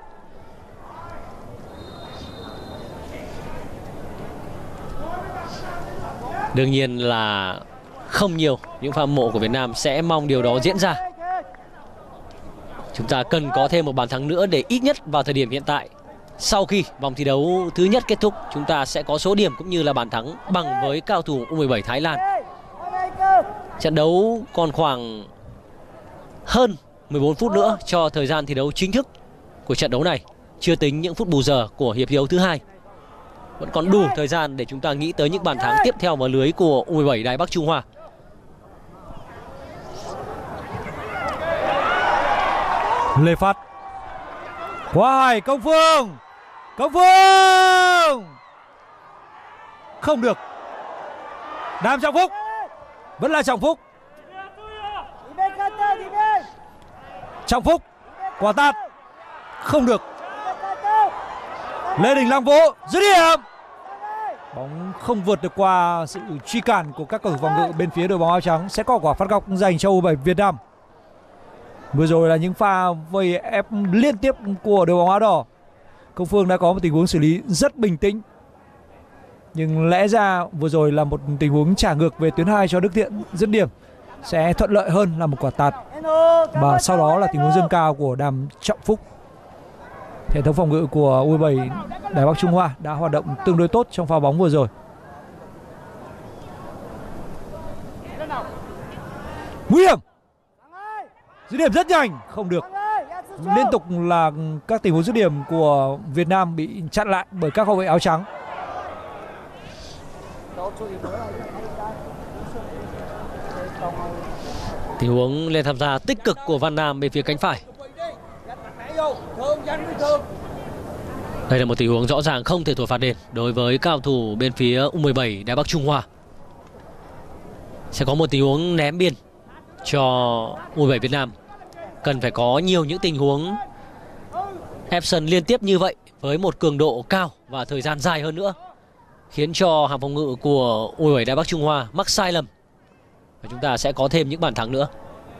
Đương nhiên là không nhiều những fan hâm mộ của Việt Nam sẽ mong điều đó diễn ra. Chúng ta cần có thêm một bàn thắng nữa để ít nhất vào thời điểm hiện tại sau khi vòng thi đấu thứ nhất kết thúc, chúng ta sẽ có số điểm cũng như là bàn thắng bằng với cao thủ U mười bảy Thái Lan. Trận đấu còn khoảng hơn mười bốn phút nữa cho thời gian thi đấu chính thức của trận đấu này, chưa tính những phút bù giờ của hiệp thi đấu thứ hai. Vẫn còn đủ thời gian để chúng ta nghĩ tới những bàn thắng tiếp theo vào lưới của U mười bảy Đài Bắc Trung Hoa. Lê Phát, quá hay, Công Phương, Công Phương không được. Đàm Trọng Phúc, vẫn là Trọng Phúc. Trọng Phúc, quả tạt không được. Lê Đình Long Vũ dứt điểm, bóng không vượt được qua sự truy cản của các cầu thủ phòng ngự bên phía đội bóng áo trắng. Sẽ có quả phạt góc dành cho U mười bảy Việt Nam. Vừa rồi là những pha vây ép liên tiếp của đội bóng áo đỏ. Công Phương đã có một tình huống xử lý rất bình tĩnh, nhưng lẽ ra vừa rồi là một tình huống trả ngược về tuyến hai cho Đức Thiện dứt điểm sẽ thuận lợi hơn là một quả tạt, và sau đó là tình huống dâng cao của Đàm Trọng Phúc. Hệ thống phòng ngự của U mười bảy Đài Bắc Trung Hoa đã hoạt động tương đối tốt trong pha bóng vừa rồi. Nguy hiểm, dứt điểm rất nhanh, không được. Liên tục là các tình huống dứt điểm của Việt Nam bị chặn lại bởi các hậu vệ áo trắng. Tình huống lên tham gia tích cực của Văn Nam bên phía cánh phải. Đây là một tình huống rõ ràng không thể thổi phạt đền đối với cao thủ bên phía U mười bảy Đài Bắc Trung Hoa. Sẽ có một tình huống ném biên cho U mười bảy Việt Nam. Cần phải có nhiều những tình huống ép sân liên tiếp như vậy với một cường độ cao và thời gian dài hơn nữa, khiến cho hàng phòng ngự của U mười bảy Đài Bắc Trung Hoa mắc sai lầm, và chúng ta sẽ có thêm những bàn thắng nữa.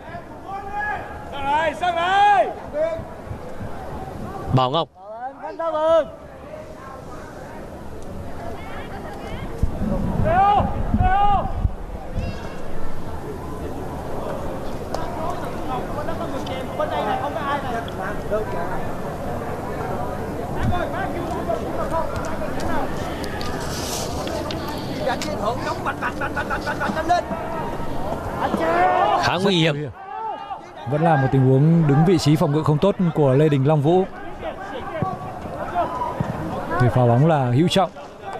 Bảo Ngọc, khá nguy hiểm. Vẫn là một tình huống đứng vị trí phòng ngự không tốt của Lê Đình Long Vũ. Người phá bóng là Hữu Trọng.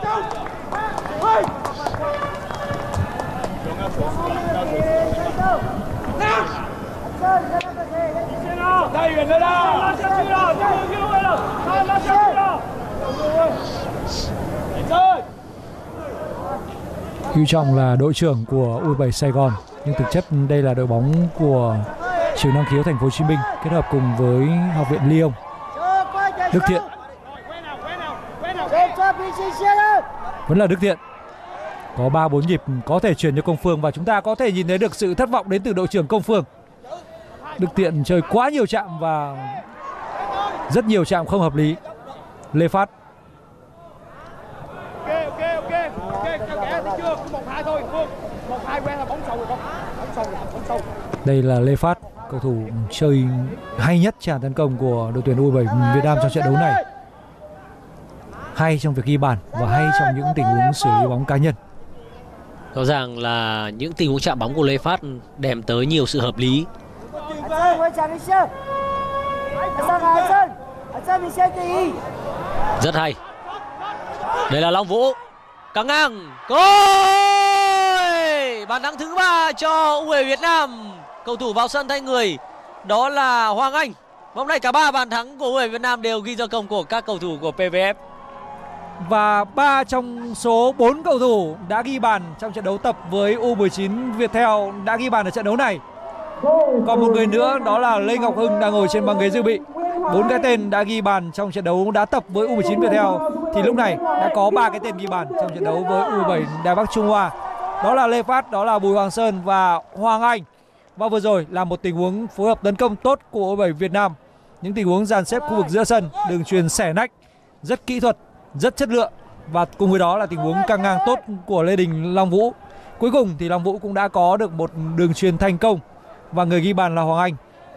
Hữu Trọng là đội trưởng của U mười bảy Sài Gòn, nhưng thực chất đây là đội bóng của trường năng khiếu Thành phố Hồ Chí Minh kết hợp cùng với Học viện Lyon. Đức Thiện, vẫn là Đức Thiện, có ba bốn nhịp có thể chuyển cho Công Phương, và chúng ta có thể nhìn thấy được sự thất vọng đến từ đội trưởng Công Phương. Đức Thiện chơi quá nhiều chạm và rất nhiều chạm không hợp lý. Lê Phát, đây là Lê Phát, cầu thủ chơi hay nhất tràn tấn công của đội tuyển U mười bảy Việt Nam trong trận đấu này. Hay trong việc ghi bàn và hay trong những tình huống xử lý bóng cá nhân. Rõ ràng là những tình huống chạm bóng của Lê Phát đem tới nhiều sự hợp lý. Rất hay. Đây là Long Vũ, căng ngang, gol! Bàn thắng thứ ba cho U mười bảy Việt Nam. Cầu thủ vào sân thay người đó là Hoàng Anh. Hôm nay cả ba bàn thắng của U mười bảy Việt Nam đều ghi do công của các cầu thủ của pê vê ép. Và ba trong số bốn cầu thủ đã ghi bàn trong trận đấu tập với U mười chín Viettel đã ghi bàn ở trận đấu này. Còn một người nữa đó là Lê Ngọc Hưng đang ngồi trên băng ghế dự bị. Bốn cái tên đã ghi bàn trong trận đấu đã tập với U mười chín Viettel, thì lúc này đã có ba cái tên ghi bàn trong trận đấu với U mười bảy Đài Bắc Trung Hoa. Đó là Lê Phát, đó là Bùi Hoàng Sơn và Hoàng Anh. Và vừa rồi là một tình huống phối hợp tấn công tốt của U mười bảy Việt Nam. Những tình huống dàn xếp khu vực giữa sân, đường chuyền xẻ nách, rất kỹ thuật, rất chất lượng. Và cùng với đó là tình huống căng ngang tốt của Lê Đình Long Vũ. Cuối cùng thì Long Vũ cũng đã có được một đường chuyền thành công, và người ghi bàn là Hoàng Anh.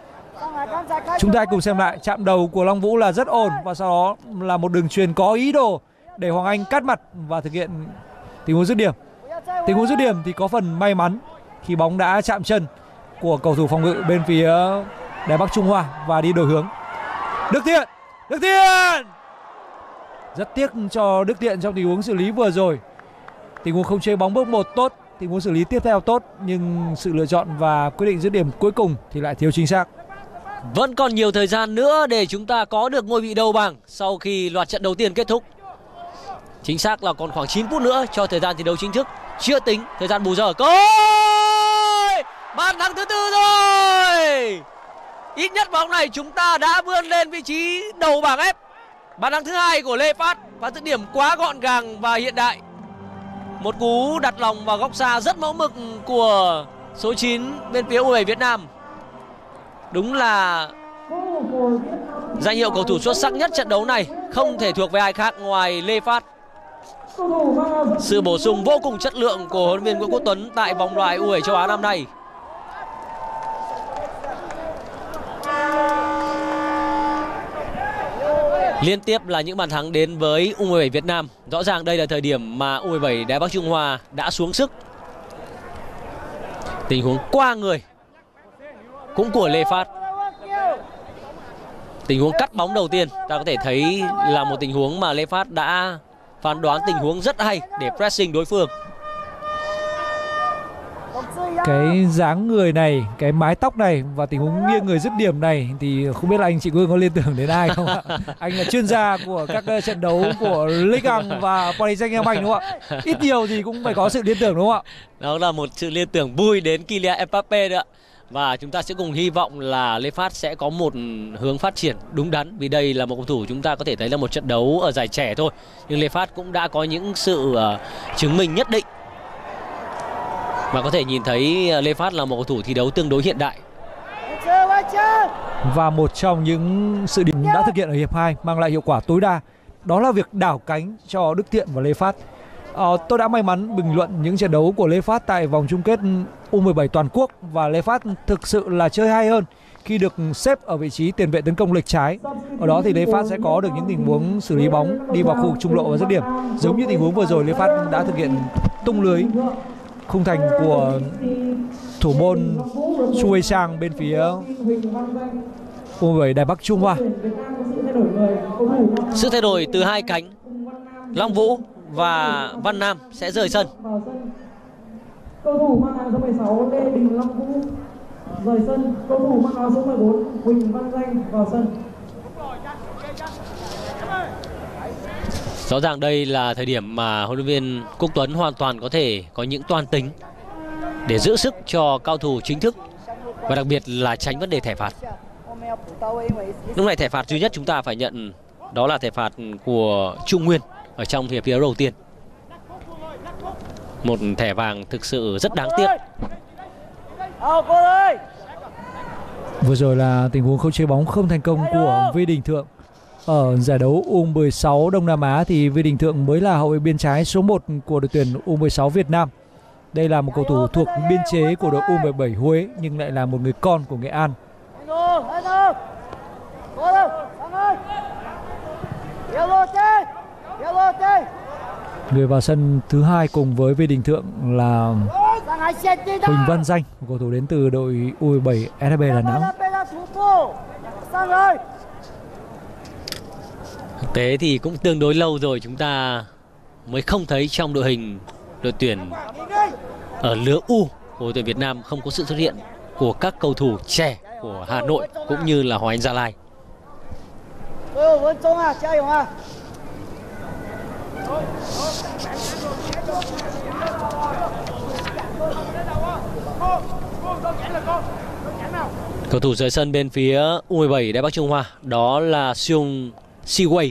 Chúng ta hãy cùng xem lại chạm đầu của Long Vũ là rất ổn và sau đó là một đường chuyền có ý đồ để Hoàng Anh cắt mặt và thực hiện tình huống dứt điểm. Tình huống dứt điểm thì có phần may mắn khi bóng đã chạm chân của cầu thủ phòng ngự bên phía Đài Bắc Trung Hoa và đi đổi hướng. Đức Thiện, Đức Thiện. Rất tiếc cho Đức Thiện trong tình huống xử lý vừa rồi. Tình huống không chế bóng bước một tốt, tình huống xử lý tiếp theo tốt, nhưng sự lựa chọn và quyết định dứt điểm cuối cùng thì lại thiếu chính xác. Vẫn còn nhiều thời gian nữa để chúng ta có được ngôi vị đầu bảng sau khi loạt trận đầu tiên kết thúc. Chính xác là còn khoảng chín phút nữa cho thời gian thi đấu chính thức, chưa tính thời gian bù giờ. Cơ hội! Bàn thắng thứ tư rồi. Ít nhất vòng này chúng ta đã vươn lên vị trí đầu bảng F. Bàn thắng thứ hai của Lê Phát và dứt điểm quá gọn gàng và hiện đại. Một cú đặt lòng vào góc xa rất mẫu mực của số chín bên phía u mười bảy Việt Nam. Đúng là danh hiệu cầu thủ xuất sắc nhất trận đấu này không thể thuộc về ai khác ngoài Lê Phát. Sự bổ sung vô cùng chất lượng của huấn luyện viên Nguyễn Quốc Tuấn tại vòng loại u mười bảy châu Á năm nay. Liên tiếp là những bàn thắng đến với u mười bảy Việt Nam. Rõ ràng đây là thời điểm mà u mười bảy Đài Bắc Trung Hoa đã xuống sức. Tình huống qua người cũng của Lê Phát. Tình huống cắt bóng đầu tiên ta có thể thấy là một tình huống mà Lê Phát đã phán đoán tình huống rất hay để pressing đối phương. Cái dáng người này, cái mái tóc này và tình huống nghiêng người dứt điểm này thì không biết là anh chị Quân có liên tưởng đến ai không ạ? Anh là chuyên gia của các trận đấu của Ligue một và Paris Saint-Germain đúng không ạ? Ít nhiều thì cũng phải có sự liên tưởng đúng không ạ? Đó là một sự liên tưởng vui đến Kylian Mbappé nữa. Và chúng ta sẽ cùng hy vọng là Lê Phát sẽ có một hướng phát triển đúng đắn. Vì đây là một cầu thủ chúng ta có thể thấy là một trận đấu ở giải trẻ thôi, nhưng Lê Phát cũng đã có những sự uh, chứng minh nhất định. Mà có thể nhìn thấy Lê Phát là một cầu thủ thi đấu tương đối hiện đại. Và một trong những sự điểm đã thực hiện ở hiệp hai mang lại hiệu quả tối đa đó là việc đảo cánh cho Đức Thiện và Lê Phát. Ờ, tôi đã may mắn bình luận những trận đấu của Lê Phát tại vòng chung kết u mười bảy toàn quốc và Lê Phát thực sự là chơi hay hơn khi được xếp ở vị trí tiền vệ tấn công lệch trái. Ở đó thì Lê Phát sẽ có được những tình huống xử lý bóng đi vào khu vực trung lộ và dứt điểm. Giống như tình huống vừa rồi Lê Phát đã thực hiện tung lưới khung thành của thủ môn Chu Hê Sang bên phía u mười bảy Đài Bắc Trung Hoa. Sự thay đổi từ hai cánh, Long Vũ và Văn Nam sẽ rời sân. Cầu thủ mang áo số mười sáu Lê Đình Long Vũ rời sân. Cầu thủ mang áo số mười bốn Huỳnh Văn Danh vào sân. Rõ ràng đây là thời điểm mà huấn luyện viên Quốc Tuấn hoàn toàn có thể có những toan tính để giữ sức cho cao thủ chính thức và đặc biệt là tránh vấn đề thẻ phạt. Lúc này thẻ phạt duy nhất chúng ta phải nhận đó là thẻ phạt của Trung Nguyên ở trong hiệp thi đấu đầu tiên. Một thẻ vàng thực sự rất đáng tiếc. Vừa rồi là tình huống không chế bóng không thành công của Vi Đình Thượng. Ở giải đấu u mười sáu Đông Nam Á thì Vi Đình Thượng mới là hậu vệ biên trái số một của đội tuyển u mười sáu Việt Nam. Đây là một cầu thủ thuộc biên chế của đội u mười bảy Huế nhưng lại là một người con của Nghệ An. Người vào sân thứ hai cùng với Vi Đình Thượng là Huỳnh Văn Danh, một cầu thủ đến từ đội u mười bảy ét hát bê Đà Nẵng. Thực tế thì cũng tương đối lâu rồi chúng ta mới không thấy trong đội hình đội tuyển ở lứa U của đội tuyển Việt Nam không có sự xuất hiện của các cầu thủ trẻ của Hà Nội cũng như là Hoàng Anh Gia Lai. Cầu thủ rời sân bên phía u mười bảy Đài Bắc Trung Hoa đó là Seung Siwei.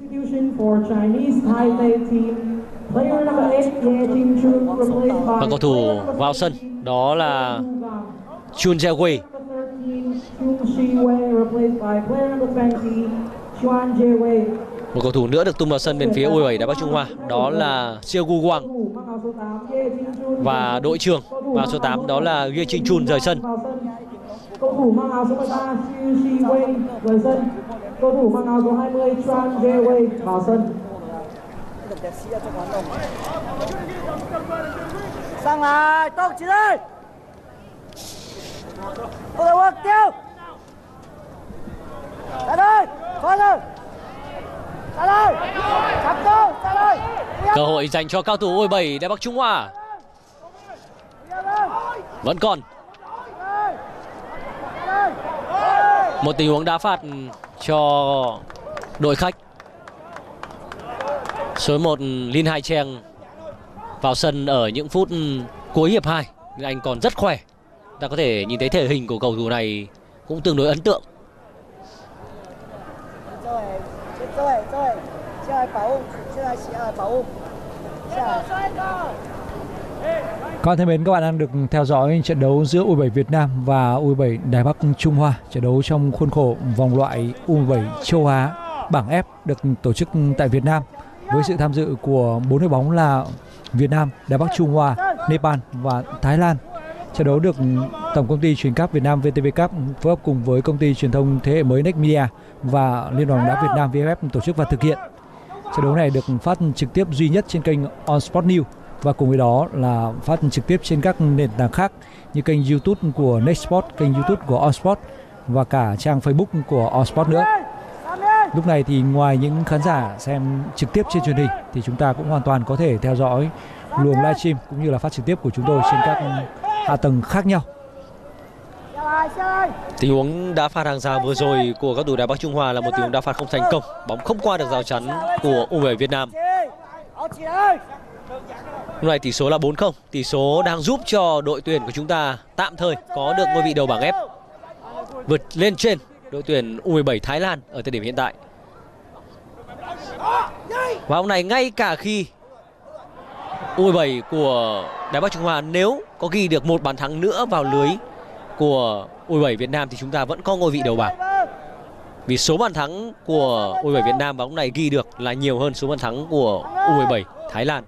Và cầu thủ vào sân đó là Chun Jae-wei. Một cầu thủ nữa được tung vào sân bên phía u mười bảy Đài Bắc Trung Hoa đó là Seo Gu Wang. Và đội trưởng vào số tám đó là Ye Ching Chun rời sân. cầu thủ mang áo số mười ba Xiu Shi Wei rời sân. Cầu thủ mang áo số hai mươi Tran Jae Wei vào sân. Sang lại, tốt chỉ đây. Không được mục tiêu. Ra đây, coi rồi. Ra đây, chạm câu, ra đây. Cơ hội dành cho cao thủ U mười bảy Đài Bắc Trung Hoa. Vẫn còn một tình huống đá phạt cho đội khách. Số một Lin Hai Cheng vào sân ở những phút cuối hiệp hai, nhưng anh còn rất khỏe. Ta có thể nhìn thấy thể hình của cầu thủ này cũng tương đối ấn tượng. Các bạn thân mến, các bạn đang được theo dõi trận đấu giữa U mười bảy Việt Nam và U mười bảy Đài Bắc Trung Hoa. Trận đấu trong khuôn khổ vòng loại U mười bảy châu Á bảng F được tổ chức tại Việt Nam với sự tham dự của bốn đội bóng là Việt Nam, Đài Bắc Trung Hoa, Nepal và Thái Lan. Trận đấu được Tổng công ty Truyền cáp Việt Nam vê tê vê Cup phối hợp cùng với công ty truyền thông thế hệ mới Next Media và Liên đoàn bóng đá Việt Nam vê ép ép tổ chức và thực hiện. Trận đấu này được phát trực tiếp duy nhất trên kênh On Sport News và cùng với đó là phát trực tiếp trên các nền tảng khác như kênh YouTube của Nextsport, kênh YouTube của On Sport và cả trang Facebook của On Sport nữa. Lúc này thì ngoài những khán giả xem trực tiếp trên truyền hình thì chúng ta cũng hoàn toàn có thể theo dõi luồng livestream cũng như là phát trực tiếp của chúng tôi trên các hạ tầng khác nhau. Tình huống đá phạt hàng rào vừa rồi của các thủ Đài Bắc Trung Hoa là một tình huống đá phạt không thành công. Bóng không qua được rào chắn của U mười bảy Việt Nam. Lúc này tỷ số là bốn không. Tỷ số đang giúp cho đội tuyển của chúng ta tạm thời có được ngôi vị đầu bảng F, vượt lên trên đội tuyển U mười bảy Thái Lan ở thời điểm hiện tại. Và hôm nay ngay cả khi U mười bảy của Đài Bắc Trung Hoa nếu có ghi được một bàn thắng nữa vào lưới của U mười bảy Việt Nam thì chúng ta vẫn có ngôi vị đầu bảng. Vì số bàn thắng của U mười bảy Việt Nam vào hôm nay ghi được là nhiều hơn số bàn thắng của U mười bảy Thái Lan.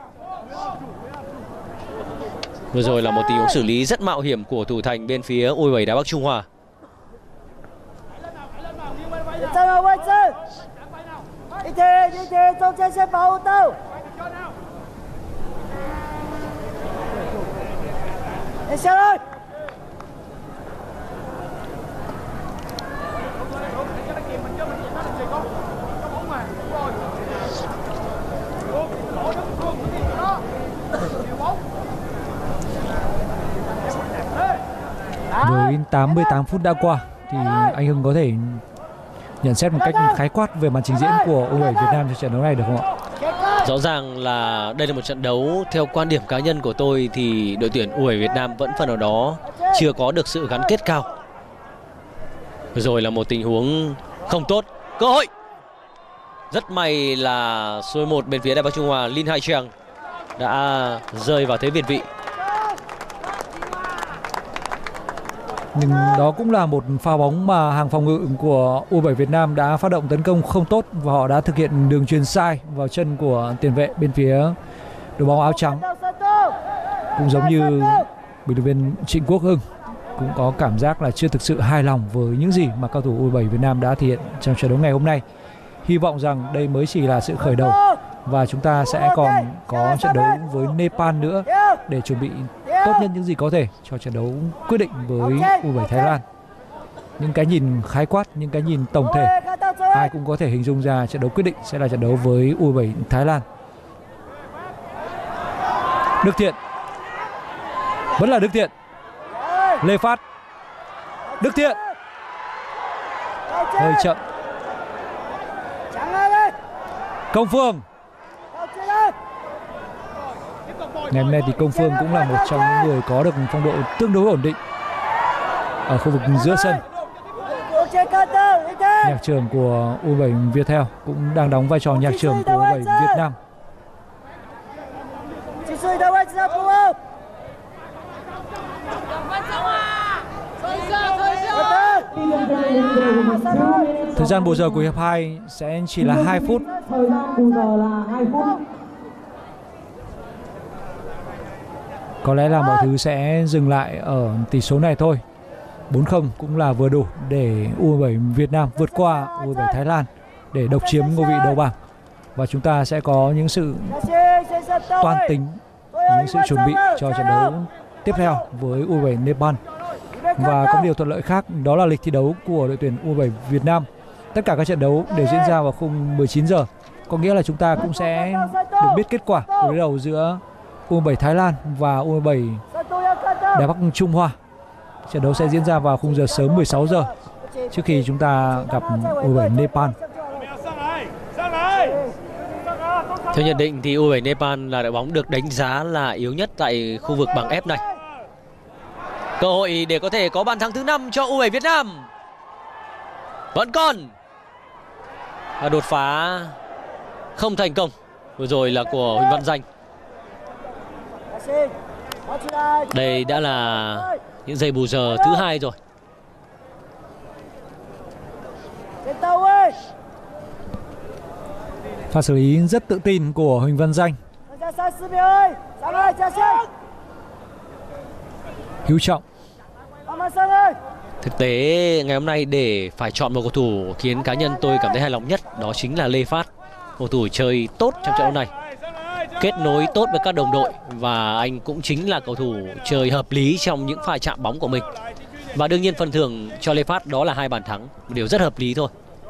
Vừa rồi là một tình huống xử lý rất mạo hiểm của thủ thành bên phía U mười bảy Đài Bắc Trung Hoa. Với tám mươi tám phút đã qua thì anh Hưng có thể nhận xét một cách khái quát về màn trình diễn của U mười bảy Việt Nam trong trận đấu này được không ạ? Rõ ràng là đây là một trận đấu theo quan điểm cá nhân của tôi thì đội tuyển U mười bảy Việt Nam vẫn phần nào đó chưa có được sự gắn kết cao. Rồi là một tình huống không tốt. Cơ hội. Rất may là số một bên phía Đài Bắc Trung Hoa Lin Hai Cheng đã rơi vào thế việt vị. Nhưng đó cũng là một pha bóng mà hàng phòng ngự của U mười bảy Việt Nam đã phát động tấn công không tốt và họ đã thực hiện đường chuyền sai vào chân của tiền vệ bên phía đội bóng áo trắng. Cũng giống như bình luận viên Trịnh Quốc Hưng cũng có cảm giác là chưa thực sự hài lòng với những gì mà cầu thủ U mười bảy Việt Nam đã thể hiện trong trận đấu ngày hôm nay. Hy vọng rằng đây mới chỉ là sự khởi đầu và chúng ta sẽ còn có trận đấu với Nepal nữa để chuẩn bị tốt nhất những gì có thể cho trận đấu quyết định với U mười bảy Thái Lan. Những cái nhìn khái quát, những cái nhìn tổng thể, ai cũng có thể hình dung ra trận đấu quyết định sẽ là trận đấu với U mười bảy Thái Lan. Đức Thiện, vẫn là Đức Thiện, Lê Phát, Đức Thiện, hơi chậm, Công Phương. Ngày hôm nay thì Công Phương cũng là một trong những người có được phong độ tương đối ổn định ở khu vực giữa sân. Nhạc trưởng của U mười bảy Viettel cũng đang đóng vai trò nhạc trưởng của U mười bảy Việt Nam. Thời gian bù giờ của hiệp hai sẽ chỉ là hai phút. Thời gian bù giờ là hai phút. Có lẽ là mọi thứ sẽ dừng lại ở tỷ số này thôi. bốn không cũng là vừa đủ để u mười bảy Việt Nam vượt qua u mười bảy Thái Lan để độc chiếm ngôi vị đầu bảng. Và chúng ta sẽ có những sự toan tính, những sự chuẩn bị cho trận đấu tiếp theo với u mười bảy Nepal. Và có một điều thuận lợi khác đó là lịch thi đấu của đội tuyển u mười bảy Việt Nam. Tất cả các trận đấu đều diễn ra vào khung mười chín giờ. Có nghĩa là chúng ta cũng sẽ được biết kết quả của đối đầu giữa u mười bảy Thái Lan và u mười bảy Đài Bắc Trung Hoa. Trận đấu sẽ diễn ra vào khung giờ sớm mười sáu giờ trước khi chúng ta gặp u mười bảy Nepal. Theo nhận định thì u mười bảy Nepal là đội bóng được đánh giá là yếu nhất tại khu vực bảng F này. Cơ hội để có thể có bàn thắng thứ năm cho u mười bảy Việt Nam vẫn còn. Và đột phá không thành công vừa rồi là của Huỳnh Văn Danh. Đây đã là những giây bù giờ thứ hai rồi. Pha xử lý rất tự tin của Huỳnh Văn Danh. Hữu Trọng. Thực tế ngày hôm nay để phải chọn một cầu thủ khiến cá nhân tôi cảm thấy hài lòng nhất, đó chính là Lê Phát. Cầu thủ chơi tốt trong trận đấu này, kết nối tốt với các đồng đội, và anh cũng chính là cầu thủ chơi hợp lý trong những pha chạm bóng của mình. Và đương nhiên phần thưởng cho Lê Phát đó là hai bàn thắng, một điều rất hợp lý thôi.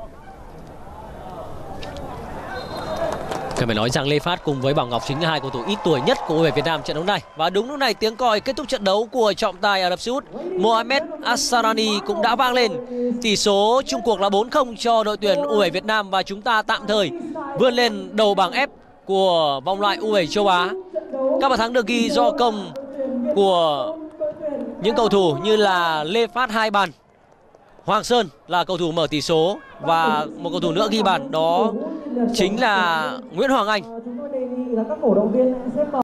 Cần phải nói rằng Lê Phát cùng với Bảo Ngọc chính là hai cầu thủ ít tuổi nhất của u mười bảy Việt Nam trận đấu này. Và đúng lúc này tiếng còi kết thúc trận đấu của trọng tài Ả Rập Xê Út Mohamed Asarani cũng đã vang lên. Tỷ số chung cuộc là bốn không cho đội tuyển u mười bảy Việt Nam, và chúng ta tạm thời vươn lên đầu bảng F của vòng loại u mười bảy châu Á. Các bàn thắng được ghi do công của những cầu thủ như là Lê Phát hai bàn, Hoàng Sơn là cầu thủ mở tỷ số, và một cầu thủ nữa ghi bàn đó chính là Nguyễn Hoàng Anh. Chúng tôi đề nghị là các cổ động viên xếp vào